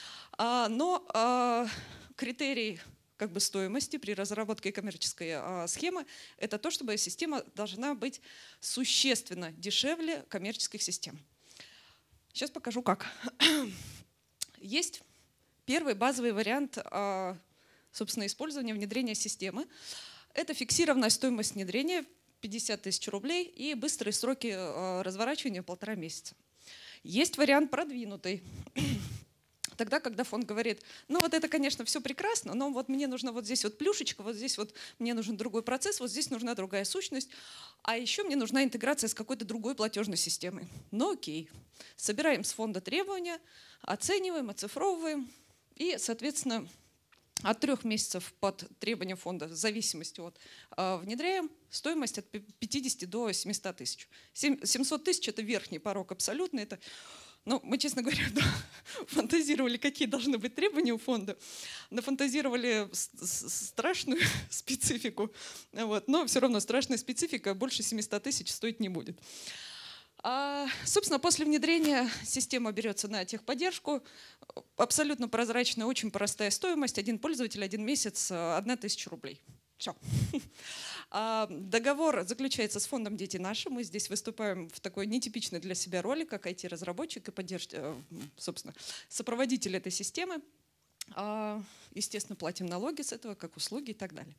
Но критерий стоимости при разработке коммерческой схемы – это то, чтобы система должна быть существенно дешевле коммерческих систем. Сейчас покажу, как. Есть первый базовый вариант, собственно, использования внедрения системы. Это фиксированная стоимость внедрения – 50 тысяч рублей и быстрые сроки разворачивания 1,5 месяца. Есть вариант продвинутый. Тогда, когда фонд говорит, ну вот это, конечно, все прекрасно, но вот мне нужно вот здесь вот плюшечка, вот здесь вот мне нужен другой процесс, вот здесь нужна другая сущность, а еще мне нужна интеграция с какой-то другой платежной системой. Ну окей, собираем с фонда требования, оцениваем, оцифровываем и, соответственно, от 3 месяцев под требования фонда, в зависимости от внедряем, стоимость от 50 до 700 тысяч. 700 тысяч – это верхний порог абсолютно. Это, мы, честно говоря, фантазировали, какие должны быть требования у фонда. Нафантазировали страшную специфику, но все равно страшная специфика больше 700 тысяч стоить не будет. Собственно, после внедрения система берется на техподдержку. Абсолютно прозрачная, очень простая стоимость. 1 пользователь, 1 месяц, 1000 рублей. Все. Договор заключается с фондом «Дети наши». Мы здесь выступаем в такой нетипичной для себя роли, как IT-разработчик и собственно, сопроводитель этой системы. Естественно, платим налоги с этого, как услуги и так далее.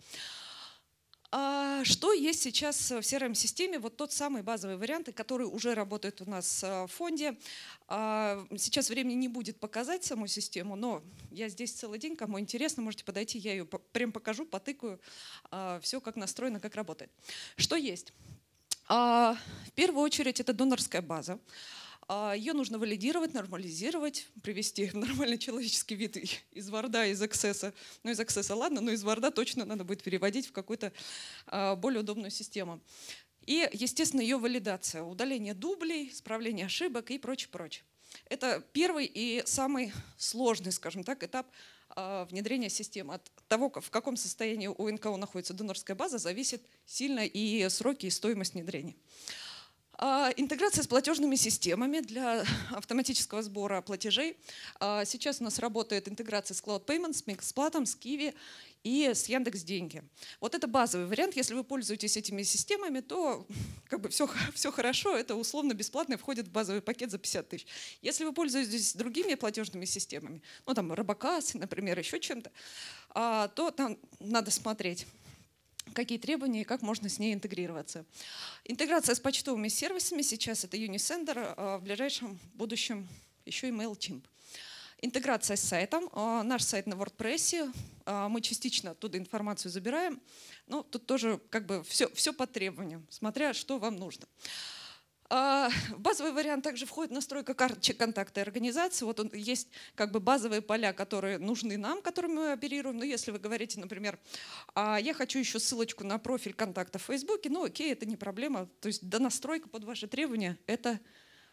Что есть сейчас в CRM-системе? Вот тот самый базовый вариант, который уже работает у нас в фонде. Сейчас времени не будет показать саму систему, но я здесь целый день, кому интересно, можете подойти, я ее прям покажу, потыкаю, все как настроено, как работает. Что есть? В первую очередь это донорская база. Ее нужно валидировать, нормализировать, привести в нормальный человеческий вид из Word, из Access. Ну, из Access ладно, но из Word точно надо будет переводить в какую-то более удобную систему. И, естественно, ее валидация, удаление дублей, исправление ошибок и прочее. Это первый и самый сложный, скажем так, этап внедрения системы. От того, в каком состоянии у НКО находится донорская база, зависит сильно и сроки, и стоимость внедрения. Интеграция с платежными системами для автоматического сбора платежей. Сейчас у нас работает интеграция с Cloud Payments, с Mixplate, с Kiwi и с Яндекс.Деньги. Вот это базовый вариант. Если вы пользуетесь этими системами, то все хорошо, это условно-бесплатно входит в базовый пакет за 50 тысяч. Если вы пользуетесь другими платежными системами, Робокасс, например, еще чем-то, то там надо смотреть, какие требования и как можно с ней интегрироваться. Интеграция с почтовыми сервисами. Сейчас это Unisender, в ближайшем будущем еще и MailChimp. Интеграция с сайтом. Наш сайт на WordPress. Мы частично оттуда информацию забираем. Но тут тоже все по требованиям, смотря что вам нужно. В базовый вариант также входит настройка карточек контакта организации. Вот есть базовые поля, которые нужны нам, которыми мы оперируем. Но если вы говорите, например, я хочу еще ссылочку на профиль контакта в Фейсбуке, окей, это не проблема. То есть донастройка под ваши требования – это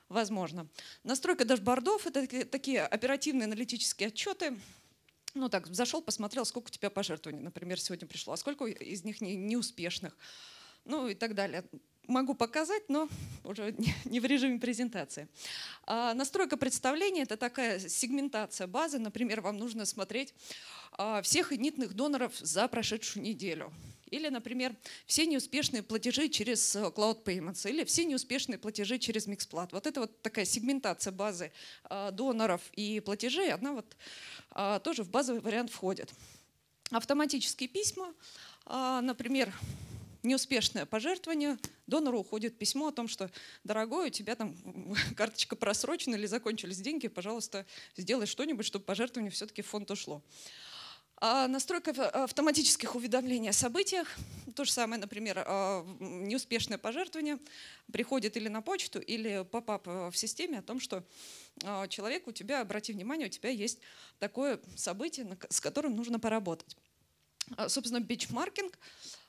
возможно. Настройка дашбордов — это такие оперативные аналитические отчеты. Ну так, зашел, посмотрел, сколько у тебя пожертвований, например, сегодня пришло, а сколько из них неуспешных, ну и так далее. Могу показать, но уже не в режиме презентации. Настройка представления — это такая сегментация базы. Например, вам нужно смотреть всех инитных доноров за прошедшую неделю. Или, например, все неуспешные платежи через Cloud Payments, или все неуспешные платежи через Mixplat. Вот это вот такая сегментация базы доноров и платежей, она вот тоже в базовый вариант входит. Автоматические письма, например, неуспешное пожертвование, донору уходит письмо о том, что, дорогой, у тебя там карточка просрочена или закончились деньги, пожалуйста, сделай что-нибудь, чтобы пожертвование все-таки в фонд ушло. Настройка автоматических уведомлений о событиях. То же самое, например, неуспешное пожертвование приходит или на почту, или поп-ап в системе о том, что человек, у тебя, обрати внимание, у тебя есть такое событие, с которым нужно поработать. Собственно, бичмаркинг.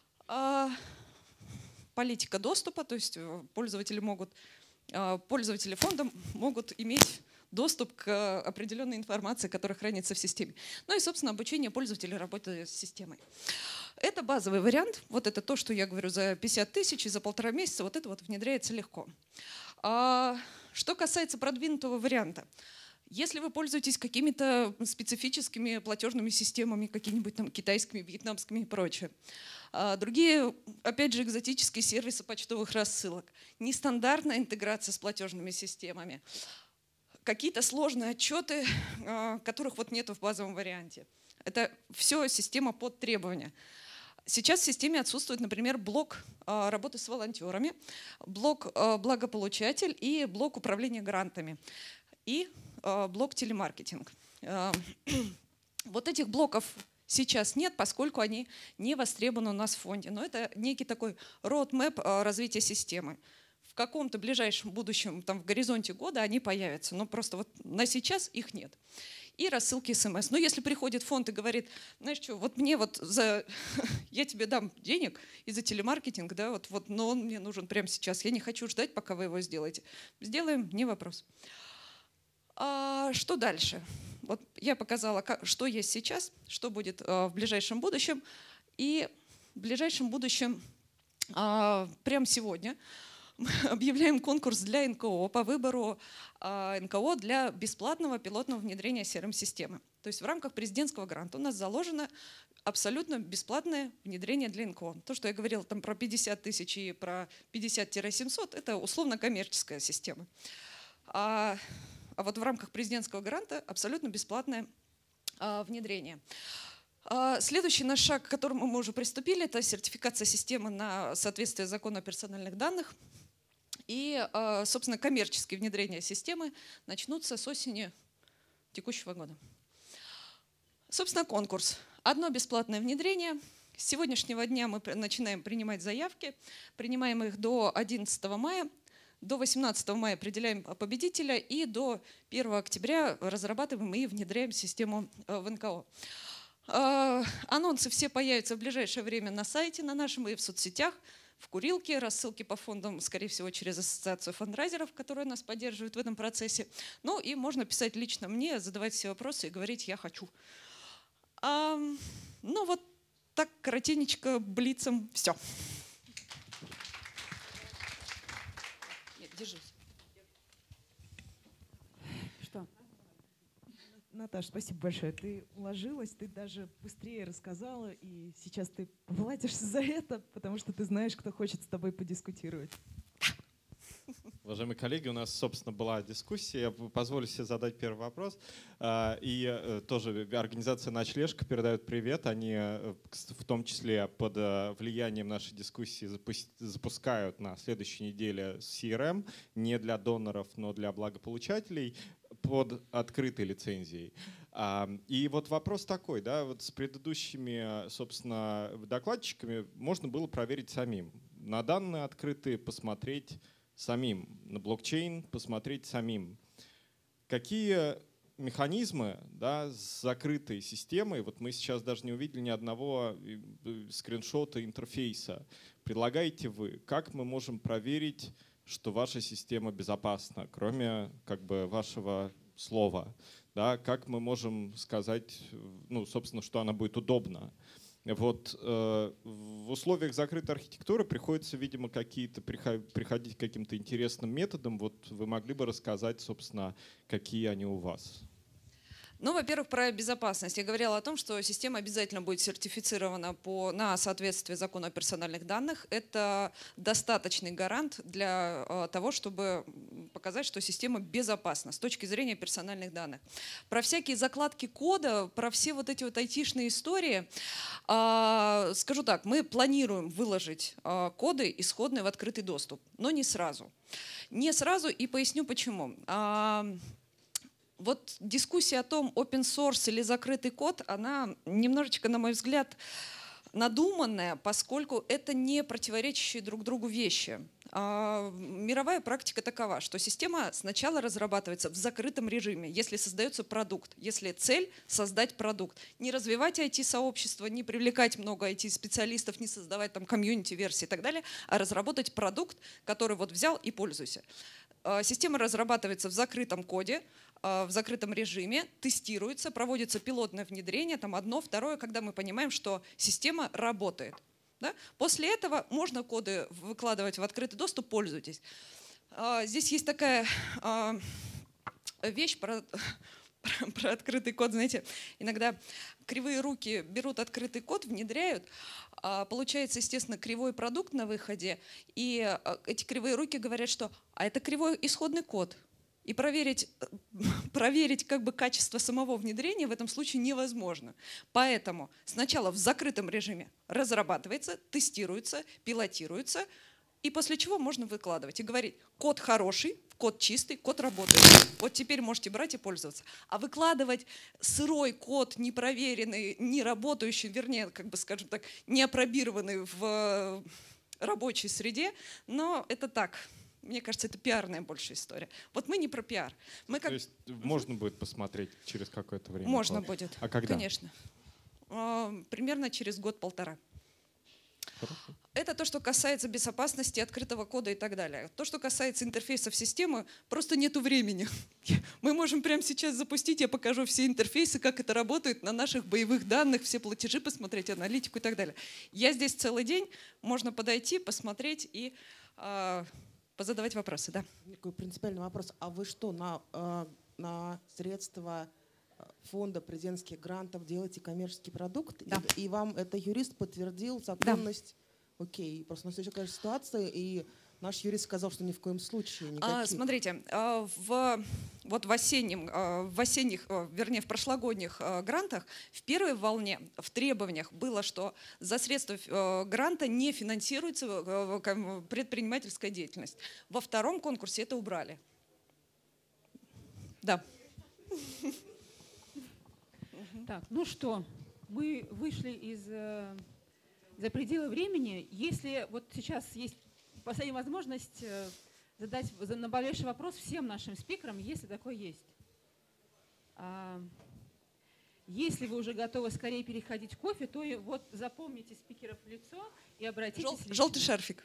Политика доступа, то есть пользователи фонда могут иметь доступ к определенной информации, которая хранится в системе. Ну и, собственно, обучение пользователей работы с системой. Это базовый вариант. Вот это то, что я говорю, за 50 тысяч и за 1,5 месяца, вот это вот внедряется легко. Что касается продвинутого варианта. Если вы пользуетесь какими-то специфическими платежными системами, какими-нибудь там китайскими, вьетнамскими и прочее, другие, опять же, экзотические сервисы почтовых рассылок, нестандартная интеграция с платежными системами, какие-то сложные отчеты, которых вот нету в базовом варианте. Это все система под требования. Сейчас в системе отсутствует, например, блок работы с волонтерами, блок благополучатель и блок управления грантами и блок телемаркетинг. Вот этих блоков сейчас нет, поскольку они не востребованы у нас в фонде. Но это некий такой roadmap развития системы. В каком-то ближайшем будущем, там, в горизонте года они появятся, но просто вот на сейчас их нет. И рассылки СМС. Но если приходит фонд и говорит, знаешь что, вот мне вот я тебе дам денег и за телемаркетинг, да, вот, но он мне нужен прямо сейчас, я не хочу ждать, пока вы его сделаете. Сделаем, не вопрос. Что дальше? Вот я показала, что есть сейчас, что будет в ближайшем будущем. И в ближайшем будущем, прямо сегодня, мы объявляем конкурс для НКО по выбору НКО для бесплатного пилотного внедрения CRM-системы. То есть в рамках президентского гранта у нас заложено абсолютно бесплатное внедрение для НКО. То, что я говорила там про 50 тысяч и про 50-700, это условно-коммерческая система. А вот в рамках президентского гранта абсолютно бесплатное внедрение. Следующий наш шаг, к которому мы уже приступили, это сертификация системы на соответствие закону о персональных данных. И, собственно, коммерческие внедрения системы начнутся с осени текущего года. Собственно, конкурс. Одно бесплатное внедрение. С сегодняшнего дня мы начинаем принимать заявки. Принимаем их до 11 мая. До 18 мая определяем победителя, и до 1 октября разрабатываем и внедряем систему в НКО. Анонсы все появятся в ближайшее время на сайте, на нашем и в соцсетях, в курилке, рассылки по фондам, скорее всего, через ассоциацию фандрайзеров, которая нас поддерживает в этом процессе. Ну и можно писать лично мне, задавать все вопросы и говорить «я хочу». Ну вот так коротенечко, блицом, все. Держись. Что? Наташа, спасибо большое. Ты уложилась, ты даже быстрее рассказала, и сейчас ты поплатишься за это, потому что ты знаешь, кто хочет с тобой подискутировать. Уважаемые коллеги, у нас, собственно, была дискуссия. Я позволю себе задать первый вопрос. И тоже организация «Ночлежка» передает привет. Они в том числе под влиянием нашей дискуссии запускают на следующей неделе CRM не для доноров, но для благополучателей под открытой лицензией. И вот вопрос такой, да, вот с предыдущими, собственно, докладчиками можно было проверить самим. На данные открытые посмотреть самим, на блокчейн посмотреть самим. Какие механизмы, да, с закрытой системой, вот мы сейчас даже не увидели ни одного скриншота интерфейса, предлагаете вы? Как мы можем проверить, что ваша система безопасна, кроме как бы вашего слова? Да? Как мы можем сказать, ну, собственно, что она будет удобна? Вот в условиях закрытой архитектуры приходится, видимо, приходить к каким-то интересным методам. Вот вы могли бы рассказать, собственно, какие они у вас? Ну, во-первых, про безопасность. Я говорила о том, что система обязательно будет сертифицирована на соответствие закону о персональных данных. Это достаточный гарант для того, чтобы показать, что система безопасна с точки зрения персональных данных. Про всякие закладки кода, про все вот эти вот айтишные истории, скажу так, мы планируем выложить коды исходные в открытый доступ, но не сразу. Не сразу, и поясню почему. Вот дискуссия о том, open source или закрытый код, она немножечко, на мой взгляд, надуманная, поскольку это не противоречащие друг другу вещи. Мировая практика такова, что система сначала разрабатывается в закрытом режиме, если создается продукт, если цель — создать продукт. Не развивать IT-сообщество, не привлекать много IT-специалистов, не создавать там комьюнити-версии и так далее, а разработать продукт, который вот взял и пользуйся. Система разрабатывается в закрытом коде, в закрытом режиме, тестируется, проводится пилотное внедрение, там одно, второе, когда мы понимаем, что система работает. Да? После этого можно коды выкладывать в открытый доступ, пользуйтесь. Здесь есть такая вещь про открытый код. Знаете, иногда кривые руки берут открытый код, внедряют, получается, естественно, кривой продукт на выходе, и эти кривые руки говорят, что это кривой исходный код. И проверить как бы качество самого внедрения в этом случае невозможно. Поэтому сначала в закрытом режиме разрабатывается, тестируется, пилотируется, и после чего можно выкладывать и говорить: код хороший, код чистый, код работает. Вот теперь можете брать и пользоваться. А выкладывать сырой код, непроверенный, не работающий, вернее, как бы, скажем так, не опробированный в рабочей среде, но это так. Мне кажется, это пиарная больше история. Вот мы не про пиар. То есть можно будет посмотреть через какое-то время? Можно будет. А когда? Конечно. Примерно через год-полтора. Хорошо. Это то, что касается безопасности, открытого кода и так далее. То, что касается интерфейсов системы, просто нету времени. Мы можем прямо сейчас запустить, я покажу все интерфейсы, как это работает на наших боевых данных, все платежи посмотреть, аналитику и так далее. Я здесь целый день, можно подойти, посмотреть и позадавать вопросы. Да. Такой принципиальный вопрос. А вы что, на средства фонда президентских грантов делаете коммерческий продукт? Да. И вам это юрист подтвердил законность? Да. Окей. Просто у нас еще, конечно, ситуация, и наш юрист сказал, что ни в коем случае никаких. Смотрите, вот в прошлогодних грантах в первой волне в требованиях было, что за средства гранта не финансируется предпринимательская деятельность. Во втором конкурсе это убрали. Да. Так, ну что, мы вышли за пределы времени. Если вот сейчас есть последняя возможность задать наболевший вопрос всем нашим спикерам, если такой есть. Если вы уже готовы скорее переходить к кофе, то вот запомните спикеров в лицо и обратитесь. Желтый шарфик.